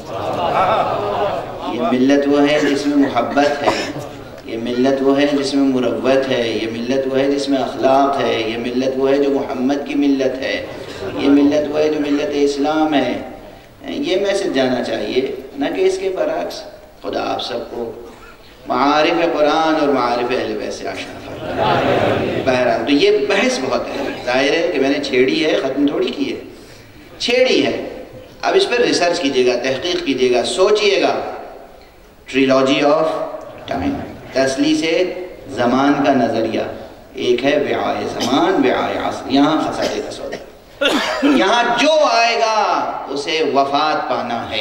یہ ملت وہ ہے جس میں محبت ہے، یہ ملت وہ ہے جس میں مروت ہے، یہ ملت وہ ہے جس میں اخلاق ہے، یہ ملت وہ ہے جو محمد کی ملت ہے، یہ ملت وہ ہے جو ملت اسلام ہے. یہ میسج جانا چاہیے، نہ کہ اس کے برعکس. خدا آپ سب کو معارف قرآن اور معارف اہل بیت سے آشنا فرمائے. بہرحال تو یہ بحث بہت ہے، ظاہر ہے کہ میں نے چھیڑی ہے، ختم تھوڑی کی ہے، چھیڑی ہے. اب اس پر ریسرچ کیجئے گا، تحقیق کیجئے گا، سوچئے گا. ٹریلوجی آف ٹائم، تسلیث زمان کا نظریہ. ایک ہے وعائے زمان، وعائے عصر، یہاں خسارے کا سودا، یہاں جو آئے گا اسے وفات پانا ہے،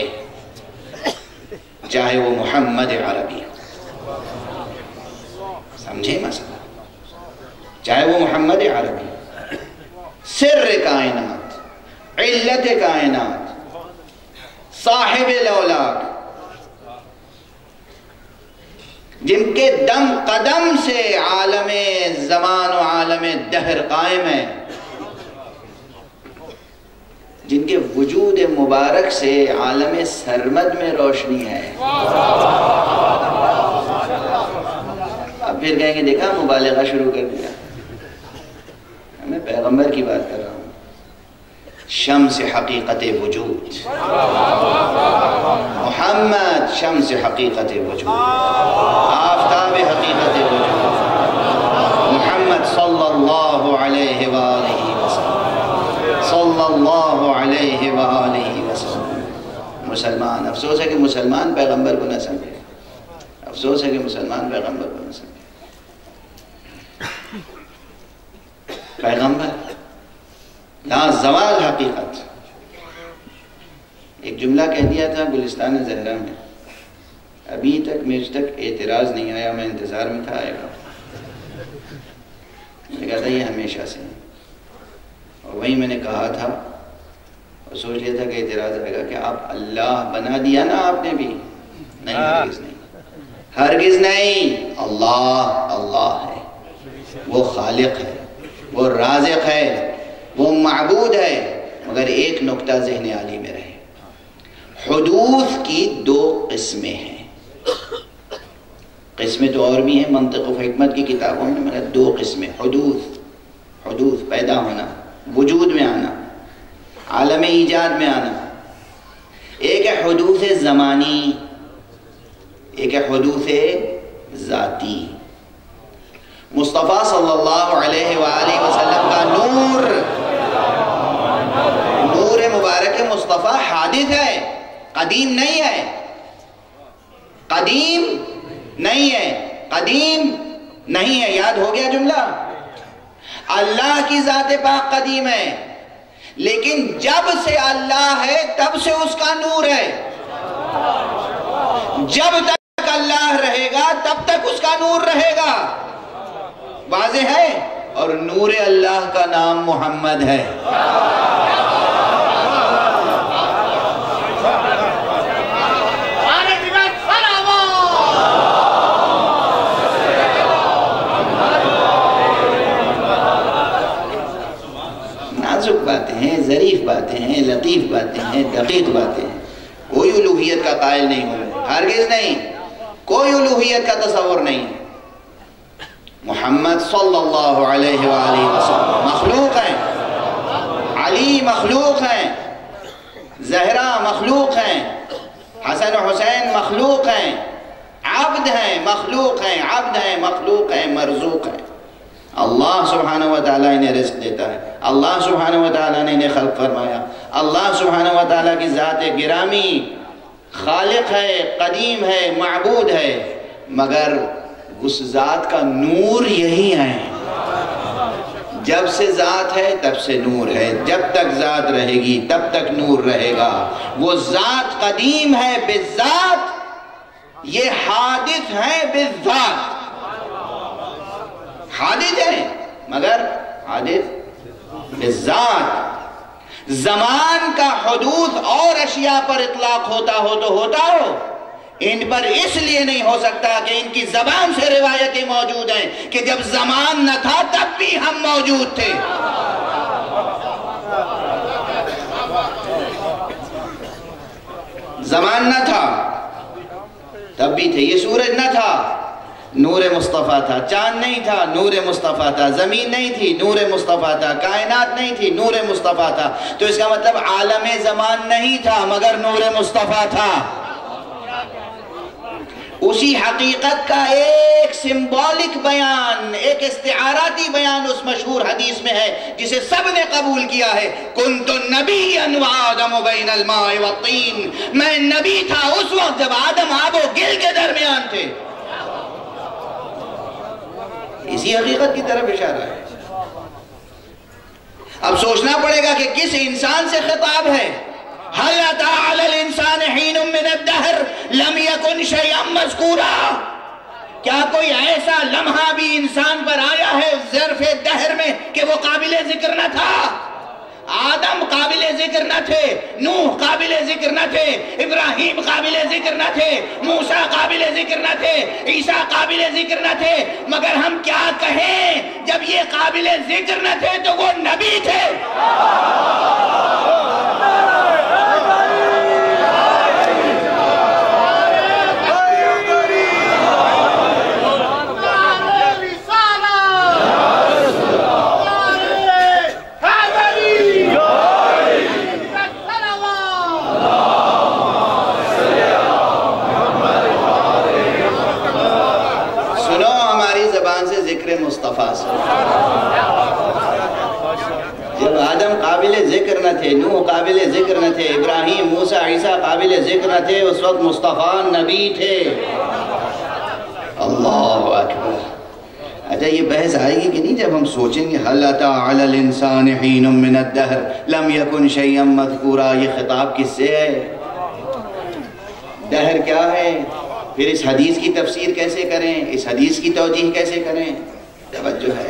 چاہے وہ محمد عربی ہو. سمجھے مسئلہ؟ چاہے وہ محمد عربی، سر کائنات، علت کائنات، صاحب الاولاق، جن کے دم قدم سے عالم زمان و عالم دہر قائم ہے، جن کے وجود مبارک سے عالم سرمد میں روشنی ہے. اب پھر کہیں گے دیکھا مبالغہ شروع کر دیا. میں پیغمبر کی بات کر رہا ہوں، شمس حقیقت وجود، محمد شمس حقیقت وجود، آفتاب حقیقت وجود، محمد صلی اللہ علیہ وآلہ وسلم، صلی اللہ علیہ وآلہ وسلم. مسلمان، افسوس ہے کہ مسلمان پیغمبر کو نہ سمجھے، افسوس ہے کہ مسلمان پیغمبر کو نہ سمجھے. پیغمبر لا زوال حقیقت. ایک جملہ کہہ دیا تھا گلستان زہرا میں، ابھی تک مجھ تک اعتراض نہیں آیا، میں انتظار میں تھا آئے گا. میں نے کہا تھا یہ ہمیشہ سے، اور وہی میں نے کہا تھا اور سوچ لیا تھا کہ اعتراض آئے گا کہ آپ اللہ بنا دیا نا آپ نے بھی. نہیں، ہرگز نہیں، ہرگز نہیں. اللہ اللہ ہے، وہ خالق ہے، وہ رازق ہے، وہ معبود ہے. مگر ایک نقطہ ذہن عالی میں رہے، حدوث کی دو قسمیں ہیں. قسمیں تو اور بھی ہیں منطق و حکمت کی کتابوں میں، مگر دو قسمیں. حدوث، حدوث پیدا ہونا، وجود میں آنا، عالم ایجاد میں آنا. حدوث زمانی، ایک ہے حدوث ذاتی۔ مصطفیٰ صلی اللہ علیہ وآلہ وسلم کا نور، نور مبارک مصطفیٰ حادث ہے، قدیم نہیں ہے، قدیم نہیں ہے، قدیم نہیں ہے۔ یاد ہو گیا جملہ؟ اللہ کی ذات پاک قدیم ہے، لیکن جب سے اللہ ہے تب سے اس کا نور ہے۔ جب تک اللہ رہے گا تب تک اس کا نور رہے گا، واضح ہے؟ اور نور اللہ کا نام محمد ہے۔ نازک باتیں ہیں، ظریف باتیں ہیں، لطیف باتیں ہیں، دقیق باتیں ہیں۔ کوئی الوہیت کا قائل نہیں ہوں، ہرگز نہیں، کوئی الوہیت کا تصور نہیں۔ محمد صلی اللہ علیہ وآلہ وسلم مخلوق ہیں، علی مخلوق ہیں، زہرا مخلوق ہیں، حسن و حسین مخلوق ہیں، عبد ہیں، مخلوق ہیں، عبد ہیں، مخلوق ہیں، مرزوق ہیں۔ اللہ سبحانہ وتعالیٰ انہیں رزق دیتا ہے، اللہ سبحانہ وتعالیٰ نے انہیں خلق فرمایا، اللہ سبحانہ وتعالیٰ کی ذات گرامی خالق ہے، قدیم ہے، معبود ہے، مگر اس ذات کا نور یہی ہے۔ جب سے ذات ہے تب سے نور ہے، جب تک ذات رہے گی تب تک نور رہے گا۔ وہ ذات قدیم ہے بالذات، یہ حادث ہے بالذات۔ حادث ہے مگر حادث بالذات۔ زمان کا حدوث اور اشیاء پر اطلاق ہوتا ہو تو ہوتا ہو، ان پر اس لیے نہیں ہو سکتا کہ ان کی زبان سے روایتیں موجود ہیں کہ جب زمان نہ تھا تب بھی ہم موجود تھے۔ زمان نہ تھا تب بھی تھے، یہ سورج نہ تھا، نور مصطفیٰ تھا، چاند نہیں تھا، نور مصطفیٰ تھا، زمین نہیں تھی، نور مصطفیٰ تھا، کائنات نہیں تھی، نور مصطفیٰ تھا۔ تو اس کا مطلب عالم زمان نہیں تھا مگر نور مصطفیٰ تھا۔ اسی حقیقت کا ایک سمبولک بیان، ایک استعاراتی بیان اس مشہور حدیث میں ہے جسے سب نے قبول کیا ہے، کنت نبیا وآدم بین الماء والطین، میں نبی تھا اس وقت جب آدم آب و گل کے درمیان تھے۔ اسی حقیقت کی طرف اشارہ ہے۔ اب سوچنا پڑے گا کہ کس انسان سے خطاب ہے۔ هل أتى على الإنسان حين من الدهر لم يكن شيئا مذكورا، کیا کوئی ایسا لمحہ بھی انسان پر آیا ہے ظرف دہر میں کہ وہ قابل ذکر نہ تھا؟ آدم قابل ذکر نہ تھے، نوح قابل ذکر نہ تھے، ابراہیم قابل ذکر نہ تھے، موسیٰ قابل ذکر نہ تھے، عیسیٰ قابل ذکر نہ تھے، مگر ہم کیا کہیں جب یہ قابل ذکر نہ تھے تو وہ نبی تھے۔ مصطفیٰ سے جب آدم قابل ذکر نہ تھے، نوح قابل ذکر نہ تھے، ابراہیم، موسیٰ، عیسیٰ قابل ذکر نہ تھے، اس وقت مصطفیٰ نبی تھے۔ اللہ اکبر۔ اچھا یہ بحث آئے گی کہ نہیں جب ہم سوچیں گے هل أتى على الإنسان حين من الدهر لم يكن شيئا مذكورا، یہ خطاب کس سے ہے؟ دہر کیا ہے؟ پھر اس حدیث کی تفسیر کیسے کریں، اس حدیث کی توجیہ کیسے کریں؟ توجہ ہے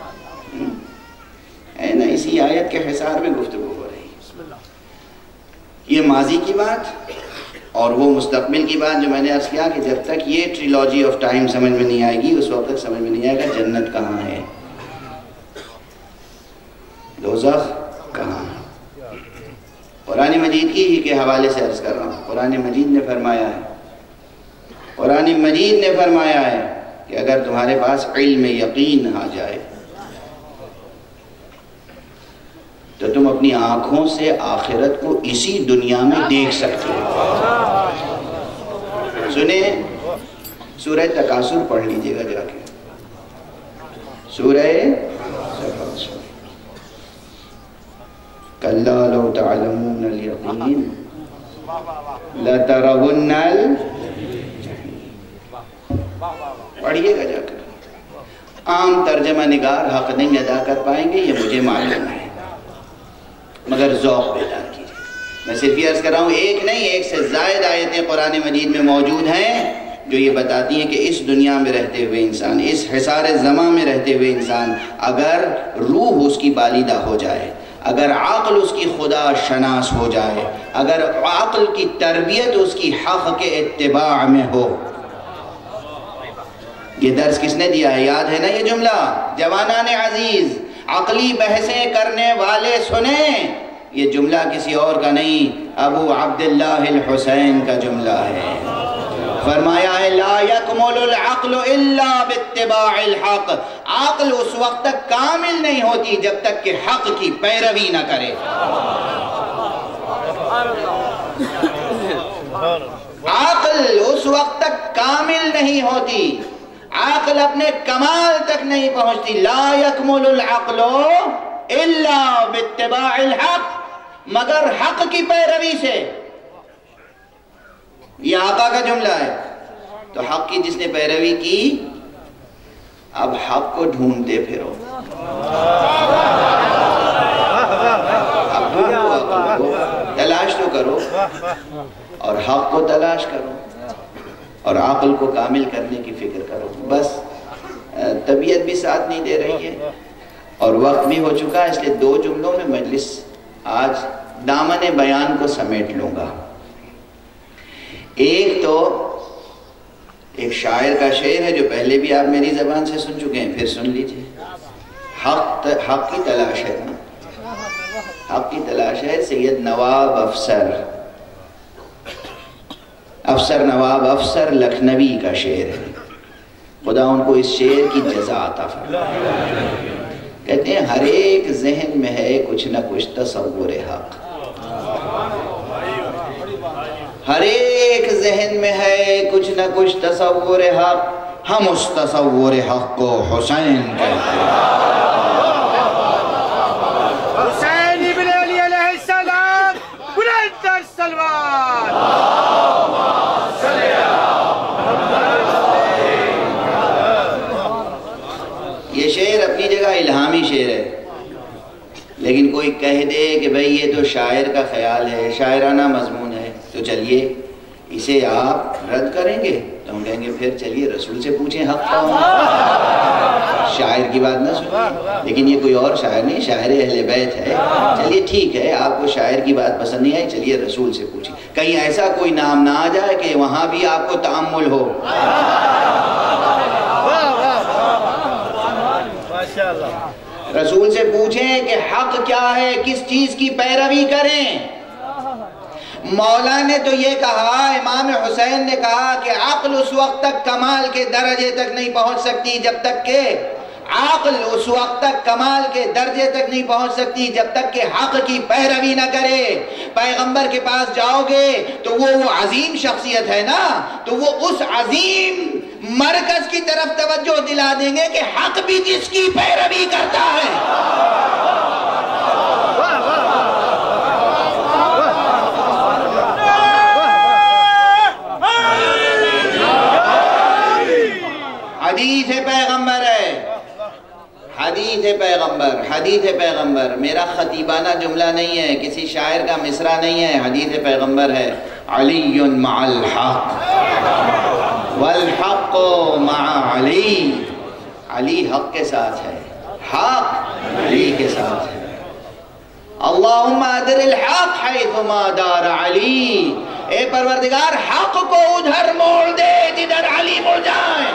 ہے نا؟ اسی آیت کے حصار میں گفتگو ہو رہی ہے۔ یہ ماضی کی بات اور وہ مستقبل کی بات جو میں نے عرض کیا کہ جب تک یہ ٹریلوجی آف ٹائم سمجھ میں نہیں آئے گی اس وقت تک سمجھ میں نہیں آئے گا جنت کہاں ہے، دوزخ کہاں ہے۔ قرآن مجید کی ہی کے حوالے سے عرض کر رہا ہوں۔ قرآن مجید نے فرمایا ہے قرآن مجید نے فرمایا ہے کہ اگر تمہارے پاس علم یقین آ جائے تو تم اپنی آنکھوں سے آخرت کو اسی دنیا میں دیکھ سکتے ہو۔ سنیں، سورہ تکاثر پڑھ لیجئے گا جا کے، سورہ تکاثر۔ کلا لو تعلمون الیقین لترون الجحیم، پڑھیے گا جا کر۔ عام ترجمہ نگار حق نہیں ادا کر پائیں گے، یہ مجھے معلوم ہے، مگر ذوق بیدار کیجئے۔ میں صرف یہ عرض کر رہا ہوں، ایک نہیں ایک سے زائد آیتیں قرآن مجید میں موجود ہیں جو یہ بتاتی ہیں کہ اس دنیا میں رہتے ہوئے انسان، اس حصار زمان میں رہتے ہوئے انسان، اگر روح اس کی بالیدہ ہو جائے، اگر عقل اس کی خدا شناس ہو جائے، اگر عقل کی تربیت اس کی حق کے اتباع میں ہو۔ یہ درس کس نے دیا ہے؟ یاد ہے نا یہ جملہ؟ جوانان عزیز، عقلی بحثیں کرنے والے سنیں، یہ جملہ کسی اور کا نہیں، ابو عبداللہ الحسین کا جملہ ہے۔ فرمایا ہے لا یکمل العقل الا باتباع الحق، عقل اس وقت تک کامل نہیں ہوتی جب تک کہ حق کی پیروی نہ کرے۔ عقل اس وقت تک کامل نہیں ہوتی، عقل اپنے کمال تک نہیں پہنچتی۔ لا یکمل العقل الا باتباع الحق، مگر حق کی پیروی سے۔ یہ آقا کا جملہ ہے، تو حق کی جس نے پیروی کی، اب حق کو ڈھونڈتے پھرو، اب ڈھونڈو عقل کو، تلاش تو کرو، اور حق کو تلاش کرو، اور عقل کو کامل کرنے کی فکر کرو۔ بس طبیعت بھی ساتھ نہیں دے رہی ہے اور وقت بھی ہو چکا ہے، اس لیے دو جملوں میں مجلس آج دامن بیان کو سمیٹ لوں گا۔ ایک تو ایک شاعر کا شعر ہے جو پہلے بھی آپ میری زبان سے سن چکے ہیں، پھر سن لیجئے۔ حق حق کی تلاش ہے نا، حق کی تلاش ہے۔ سید نواب افسر افسر نواب افسر لکھنوی کا شعر ہے، خدا ان کو اس شعر کی جزا عطا فرمائے۔ کہتے ہیں ہر ایک ذہن میں ہے کچھ نہ کچھ تصور حق، ہر ایک ذہن میں ہے کچھ نہ کچھ تصور حق، ہم اس تصور حق کو حسین کہتے ہیں۔ حسین ابن علی علیہ السلام، بلند تر سلوات۔ یہ شعر اپنی جگہ الہامی شعر ہے، لیکن کوئی کہہ دے کہ بھئی یہ تو شاعر کا خیال ہے، شاعرانہ مضمون ہے، تو چلیے اسے آپ رد کریں گے تو ہم کہیں گے پھر چلیے رسول سے پوچھیں حق کون ہے، شاعر کی بات نہ سنیں۔ لیکن یہ کوئی اور شاعر نہیں، شاعر اہل بیت ہے۔ چلیے ٹھیک ہے، آپ کو شاعر کی بات پسند نہیں آئی، چلیے رسول سے پوچھیں، کہیں ایسا کوئی نام نہ آ جائے کہ وہاں بھی آپ کو تأمل ہو۔ رسول سے پوچھیں کہ حق کیا ہے، کس چیز کی پیروی کریں۔ مولا نے تو یہ کہا، امام حسین نے کہا کہ عقل اس وقت تک کمال کے درجے تک نہیں پہنچ سکتی جب تک کہ عقل اس وقت تک کمال کے درجے تک نہیں پہنچ سکتی جب تک کہ حق کی پیروی نہ کرے۔ پیغمبر کے پاس جاؤ گے تو وہ وہ عظیم شخصیت ہے نا، تو وہ اس عظیم مرکز کی طرف توجہ دلا دیں گے کہ حق بھی جس کی پیروی کرتا ہے۔ حدیث پیغمبر ہے، حدیث پیغمبر، حدیث پیغمبر، میرا خطیبانہ جملہ نہیں ہے، کسی شاعر کا مصرع نہیں ہے، حدیث پیغمبر ہے۔ علی مع الحق والحق مع علی، علی حق کے ساتھ ہے، حق علی کے ساتھ ہے۔ اللہم ادر الحق حیثما دار علی، اے پروردگار حق کو ادھر موڑ دے جدھر علی مڑ جائیں۔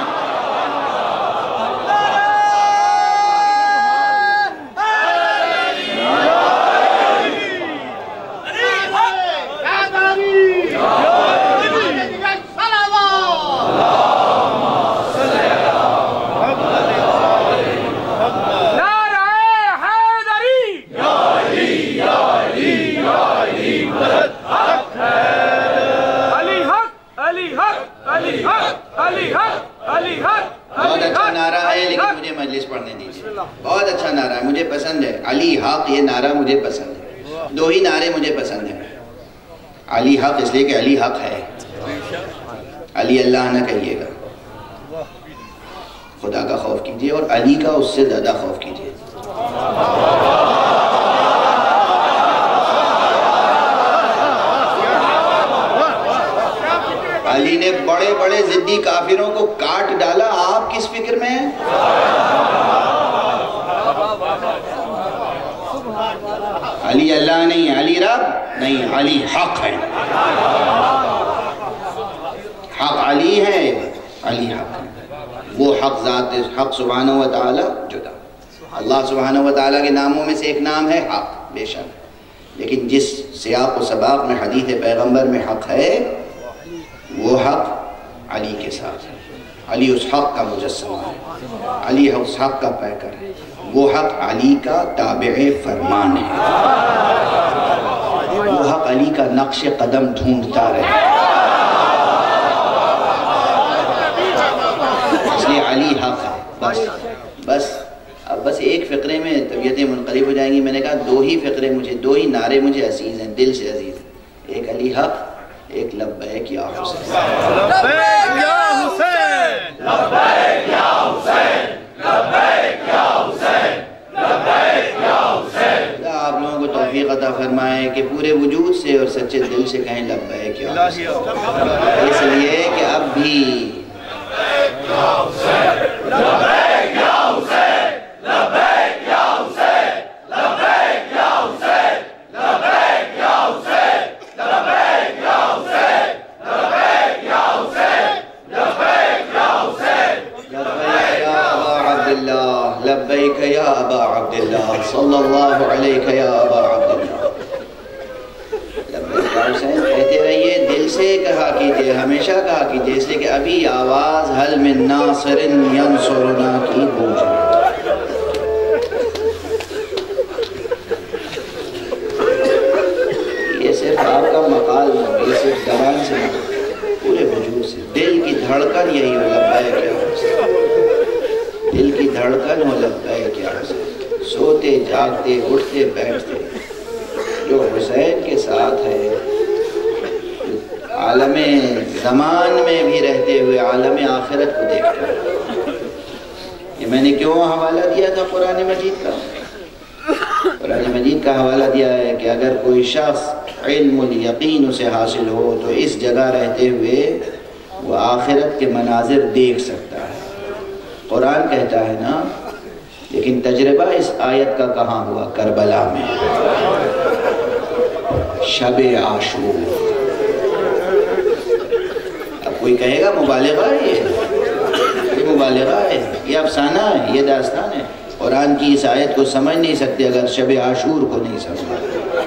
بہت اچھا نعرہ ہے لیکن مجھے مجلس پڑھنے دیجیے. بہت اچھا نعرہ ہے, مجھے پسند ہے. علی حق, یہ نعرہ مجھے پسند ہے. دو ہی نعرے مجھے پسند ہیں. علی حق اس لیے کہ علی حق ہے. علی اللہ نہ کہیے گا, خدا کا خوف کیجئے, اور علی کا اس سے زیادہ خوف کیجئے. علی نے بڑے بڑے ضدی کافروں کو کاٹ ڈالا, آپ کس فکر میں ہیں؟ علی اللہ نہیں, علی رب نہیں, علی حق ہے. حق علی ہے, علی حق ہے. وہ حق ذات, حق سبحانہ و تعالی جدا. اللہ سبحانہ و تعالی کے ناموں میں سے ایک نام ہے حق, بے شک, لیکن جس سیاق و سباق میں حدیث پیغمبر میں حق ہے وہ حق علی کے ساتھ ہے. علی اس حق کا مجسمہ ہے, علی اس حق کا پیکر ہے. وہ حق علی کا تابع فرمان ہے. وہ حق علی کا نقش قدم ڈھونڈتا رہے. اس لیے علی حق ہے. بس بس اب بس ایک فقرے میں طبیعتیں منقلب ہو جائیں گی. میں نے کہا دو ہی فقرے مجھے, دو ہی نعرے مجھے عزیز ہیں, دل سے عزیز ہیں. ایک علی حق, ایک لبیک یا حسین. لبیک یا حسین, لبیک یا حسین, لبیک یا حسین, لبیک یا حسین. آپ لوگوں کو توفیق عطا فرمائے کہ پورے وجود سے اور سچے دل سے کہیں لبیک یا حسین. اس لیے کہ اب بھی لبیک یا حسین, لبیک یا حسین, لبیک یا حسین, لبیک یا حسین, لبیک یا حسین, لبیک یا حسین, لبیک یا حسین, لبیک یا حسین, لبیک یا ابا عبداللہ, لبیک یا ابا عبداللہ, صلی اللہ علیہ یا ابا عبداللہ. لبیک یا حسین کہتے رہیے, دل سے کہا کیجئے, ہمیشہ کہا کیجئے, اس لیے کہ ابھی آواز حل من ناصر ینصرنا کی گونج ہے. یہ صرف آپ کا مقال نہیں, یہ صرف زبان سے نہیں, پورے وجود سے. دل کی دھڑکن یہی ہو لبیک یا حسین, دل کی دھڑکن ہو لبیک یا حسین. سوتے جاگتے اٹھتے بیٹھتے جو حسین کے ساتھ ہے, عالم زمان میں بھی رہتے ہوئے عالم آخرت کو دیکھتا ہے. یہ میں نے کیوں حوالہ دیا تھا قرآن مجید کا؟ قرآن مجید کا حوالہ دیا ہے کہ اگر کوئی شخص علم الیقین اسے حاصل ہو تو اس جگہ رہتے ہوئے وہ آخرت کے مناظر دیکھ سکتا ہے. قرآن کہتا ہے نا, لیکن تجربہ اس آیت کا کہاں ہوا؟ کربلا میں, شب عاشور. اب کوئی کہے گا مبالغہ ہے, یہ مبالغہ ہے, یہ افسانہ ہے, یہ داستان ہے. قرآن کی اس آیت کو سمجھ نہیں سکتے اگر شب عاشور کو نہیں سمجھا.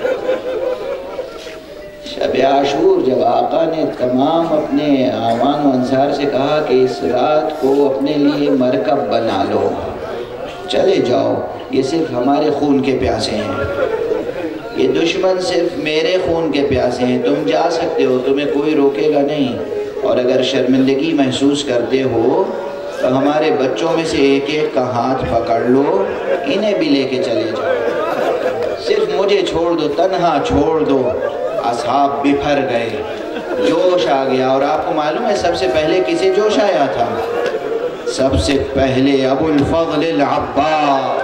شب عاشور جب آقا نے تمام اپنے اعوان و انصار سے کہا کہ اس رات کو اپنے لیے مرکب بنا لو, چلے جاؤ, یہ صرف ہمارے خون کے پیاسے ہیں, یہ دشمن صرف میرے خون کے پیاسے ہیں, تم جا سکتے ہو, تمہیں کوئی روکے گا نہیں, اور اگر شرمندگی محسوس کرتے ہو تو ہمارے بچوں میں سے ایک ایک کا ہاتھ پکڑ لو, انہیں بھی لے کے چلے جاؤ, صرف مجھے چھوڑ دو, تنہا چھوڑ دو. اصحاب بپھر گئے, جوش آ گیا. اور آپ کو معلوم ہے سب سے پہلے کسے جوش آیا تھا؟ سب سے پہلے ابو الفضل العباس.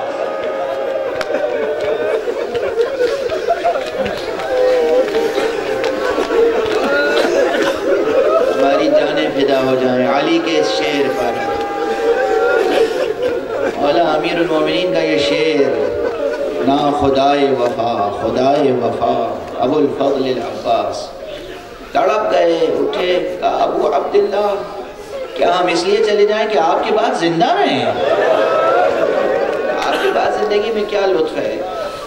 ہماری جانیں فدا ہو جائیں علی کے اس شعر پر. مولا امیر المومنین کا یہ شعر, نا خدائے وفا, خدائے وفا, ابو الفضل العباس. تڑپ گئے, اٹھے, کہا ابو عبداللہ کیا ہم اس لیے چلے جائیں کہ آپ کے بعد زندہ رہیں؟ آپ کے بعد زندگی میں کیا لطف ہے؟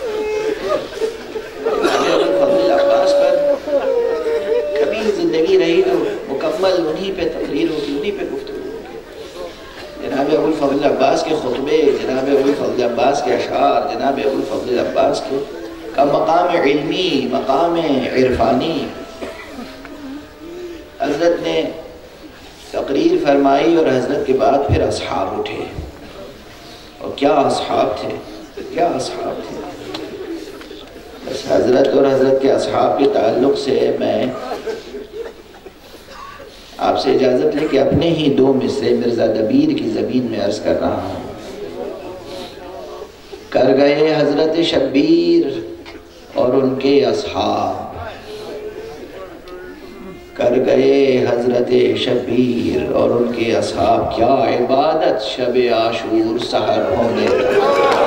ابو الفضل العباس پر کبھی زندگی رہی تو مکمل انہی پہ تقریر ہوگی, انہی پہ گفتگو ہوگی. جناب ابو الفضل العباس کے خطبے, جناب ابو الفضل العباس کے اشعار, جناب ابو الفضل العباس کے کا مقام علمی, مقام عرفانی. حضرت نے تقریر تقریر فرمائی اور حضرت کے بعد پھر اصحاب اٹھے، اور کیا اصحاب تھے، کیا اصحاب تھے۔ بس حضرت اور حضرت کے اصحاب کے تعلق سے میں آپ سے اجازت لے کے اپنے ہی دو مصرے مرزا دبیر کی زبین میں عرض کر رہا ہوں۔ کر گئے حضرت شبیر اور ان کے اصحاب، کر گئے حضرت شبیر اور ان کے اصحاب، کیا عبادت شب عاشور سحر ہونے تک،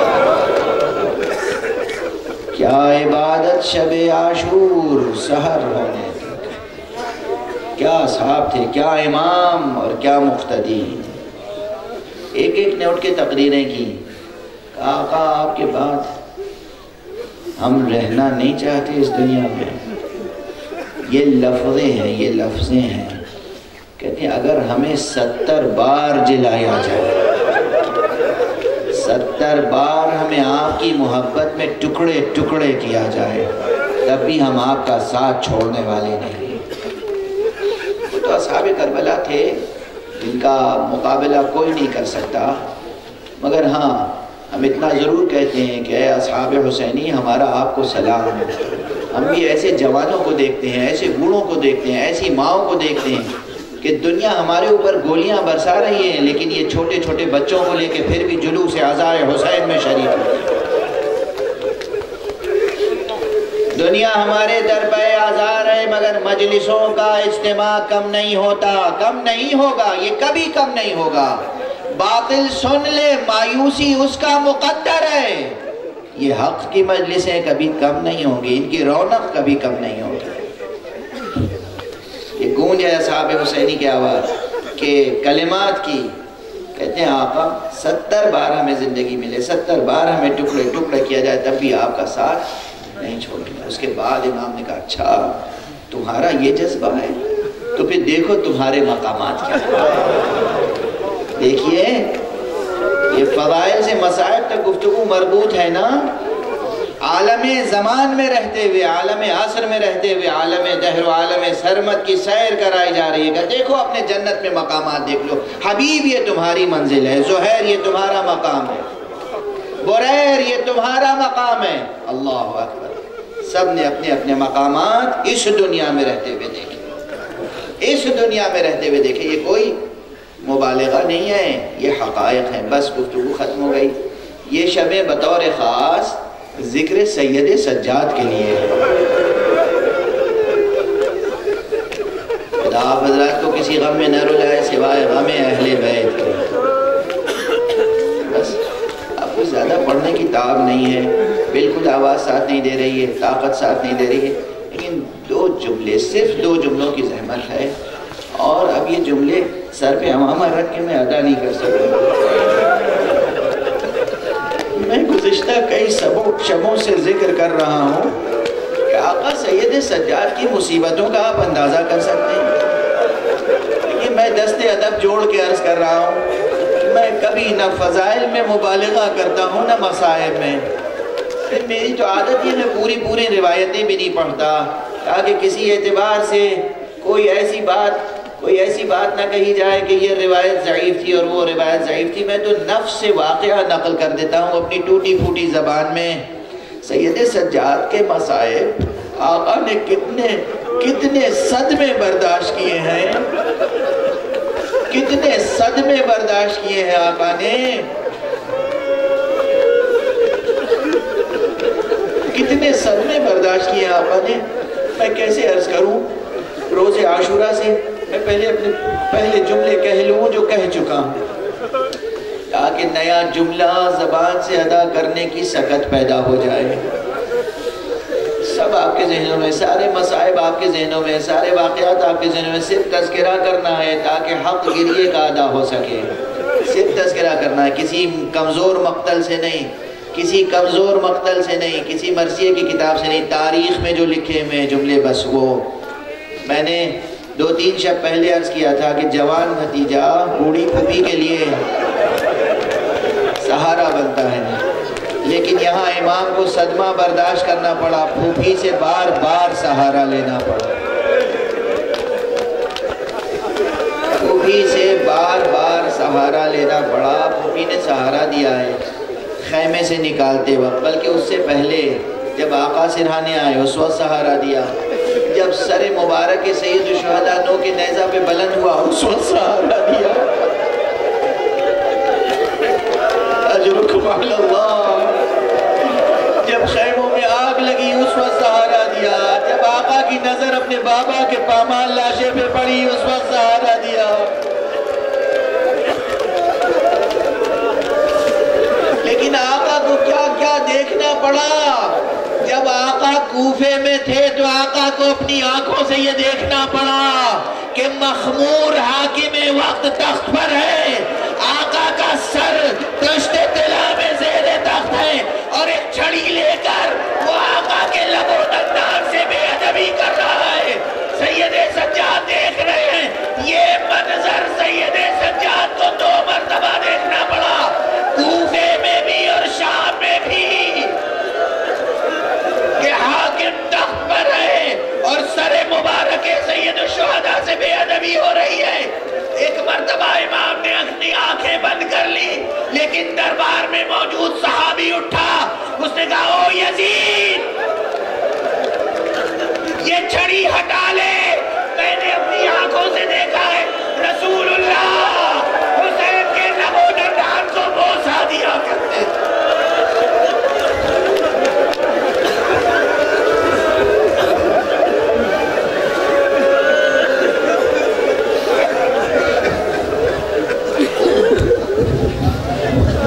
کیا عبادت شب عاشور سحر ہونے تک، کیا اصحاب تھے، کیا امام اور کیا مقتدی۔ ایک ایک نے اٹھ کے تقریریں کی، کہا آقا آپ کے بعد ہم رہنا نہیں چاہتے اس دنیا میں۔ یہ لفظیں ہیں، یہ لفظیں ہیں، کہتے ہیں اگر ہمیں ستر بار جلایا جائے، ستر بار ہمیں آپ کی محبت میں ٹکڑے ٹکڑے کیا جائے، تب بھی ہم آپ کا ساتھ چھوڑنے والے نہیں۔ وہ تو اصحاب کربلا تھے جن کا مقابلہ کوئی نہیں کر سکتا، مگر ہاں ہم اتنا ضرور کہتے ہیں کہ اے اصحاب حسینی ہمارا آپ کو سلام ہے۔ ہم بھی ایسے جوانوں کو دیکھتے ہیں، ایسے بوڑھوں کو دیکھتے ہیں، ایسی ماؤں کو دیکھتے ہیں کہ دنیا ہمارے اوپر گولیاں برسا رہی ہے، لیکن یہ چھوٹے چھوٹے بچوں کو لے کے پھر بھی جلوس عزائے حسین میں شریک ہیں۔ دنیا ہمارے در پہ آزار ہے، مگر مجلسوں کا اجتماع کم نہیں ہوتا، کم نہیں ہوگا، یہ کبھی کم نہیں ہوگا۔ باطل سن لے، مایوسی اس کا مقدر ہے۔ یہ حق کی مجلسیں کبھی کم نہیں ہوں گی، ان کی رونق کبھی کم نہیں ہوگی۔ یہ گونج ہے اصحاب حسینی کی آواز کہ کلمات کی، کہتے ہیں آقا ستر بار ہمیں زندگی ملے، ستر بار ہمیں ٹکڑے ٹکڑے کیا جائے، تب بھی آپ کا ساتھ نہیں چھوڑیں گے۔ اس کے بعد امام نے کہا اچھا تمہارا یہ جذبہ ہے تو پھر دیکھو تمہارے مقامات کیا ہے۔ دیکھیے یہ فضائل سے مسائب تک گفتگو مربوط ہے نا۔ عالم زمان میں رہتے ہوئے، عالم عصر میں رہتے ہوئے عالم دہر و عالم سرمد کی سیر کرائی جا رہی ہے۔ دیکھو اپنے جنت میں مقامات دیکھ لو، حبیب یہ تمہاری منزل ہے، زہیر یہ تمہارا مقام ہے، بریر یہ تمہارا مقام ہے۔ اللہ اکبر، سب نے اپنے اپنے مقامات اس دنیا میں رہتے ہوئے دیکھے، اس دنیا میں رہتے ہوئے دیکھے۔ یہ کوئی مبالغہ نہیں ہے، یہ حقائق ہیں۔ بس گفتگو ختم ہو گئی۔ یہ شب بطور خاص ذکر سید سجاد کے لیے ہے۔ خدا آپ حضرات کو کسی غم میں نہ رلائے سوائے غم اہل بیت کے۔ بس اب کچھ زیادہ پڑھنے کی تاب نہیں ہے، بالکل آواز ساتھ نہیں دے رہی ہے، طاقت ساتھ نہیں دے رہی ہے، لیکن دو جملے، صرف دو جملوں کی زحمت ہے، اور اب یہ جملے سر پہ امامہ رکھ کے میں ادا نہیں کر سکتا۔ میں گزشتہ کئی شبوں سے ذکر کر رہا ہوں کہ آقا سید سجاد کی مصیبتوں کا آپ اندازہ کر سکتے ہیں۔ یہ میں دست ادب جوڑ کے عرض کر رہا ہوں، میں کبھی نہ فضائل میں مبالغہ کرتا ہوں نہ مصائب میں۔ میری تو عادت یہ میں پوری پوری روایتیں بھی نہیں پڑھتا تاکہ کسی اعتبار سے کوئی ایسی بات کوئی ایسی بات نہ کہی جائے کہ یہ روایت ضعیف تھی اور وہ روایت ضعیف تھی۔ میں تو نفس سے واقعہ نقل کر دیتا ہوں اپنی ٹوٹی پھوٹی زبان میں۔ سید سجاد کے مصائب آقا نے کتنے کتنے صدمے برداشت کیے ہیں، کتنے صدمے برداشت کیے ہیں آقا نے، کتنے صدمے برداشت کیے ہیں آقا نے۔ میں کیسے عرض کروں؟ روز عاشورہ سے میں پہلے اپنے پہلے جملے کہہ لوں جو کہہ چکا ہوں تاکہ نیا جملہ زبان سے ادا کرنے کی سکت پیدا ہو جائے۔ سب آپ کے ذہنوں میں، سارے مصائب آپ کے ذہنوں میں، سارے واقعات آپ کے ذہنوں میں، صرف تذکرہ کرنا ہے تاکہ حق گریے کا ادا ہو سکے۔ صرف تذکرہ کرنا ہے، کسی کمزور مقتل سے نہیں، کسی کمزور مقتل سے نہیں، کسی مرثیے کی کتاب سے نہیں، تاریخ میں جو لکھے ہوئے جملے بس وہ۔ میں نے دو تین شب پہلے عرض کیا تھا کہ جوان بھتیجا بوڑھی پھوپھی کے لیے سہارا بنتا ہے، لیکن یہاں امام کو صدمہ برداشت کرنا پڑا، پھوپھی سے بار بار سہارا لینا پڑا، پھوپھی سے سہارا لینا پڑا. پھوپھی نے سہارا دیا ہے خیمے سے نکالتے وقت، بلکہ اس سے پہلے جب آقا سرہانے آئے اس وقت سہارا دیا. جب سر مبارک سید الشہداء نو کے نیزہ پہ بلند ہوا اس وقت سہارا دیا. اجرکم علی اللہ. جب خیموں میں آگ لگی اس وقت سہارا دیا. جب آقا کی نظر اپنے بابا کے پامال لاشے پہ پڑی اس وقت سہارا دیا. لیکن آقا کو کیا کیا دیکھنا پڑا. جب آقا کوفے میں تھے تو آقا کو اپنی آنکھوں سے یہ دیکھنا پڑا کہ مخمور حاکم وقت تخت پر ہے. آقا کا سر دشت طلا میں زیر تخت ہے اور ایک چھڑی لے کر وہ آقا کے لب و دندان سے بے ادبی کر رہا ہے. سید سجاد دیکھ رہے ہیں. یہ منظر سید سجاد کو دو مرتبہ دیکھنا پڑا، کوفے میں بھی اور شام میں بھی، کہ حاکم تخت پر ہے اور سر مبارک سید الشہداء سے بے ادبی ہو رہی ہے. ایک مرتبہ امام نے اپنی آنکھیں بند کر لی، لیکن دربار میں موجود صحابی اٹھا. اس نے کہا او یزید، یہ چھڑی ہٹا لے.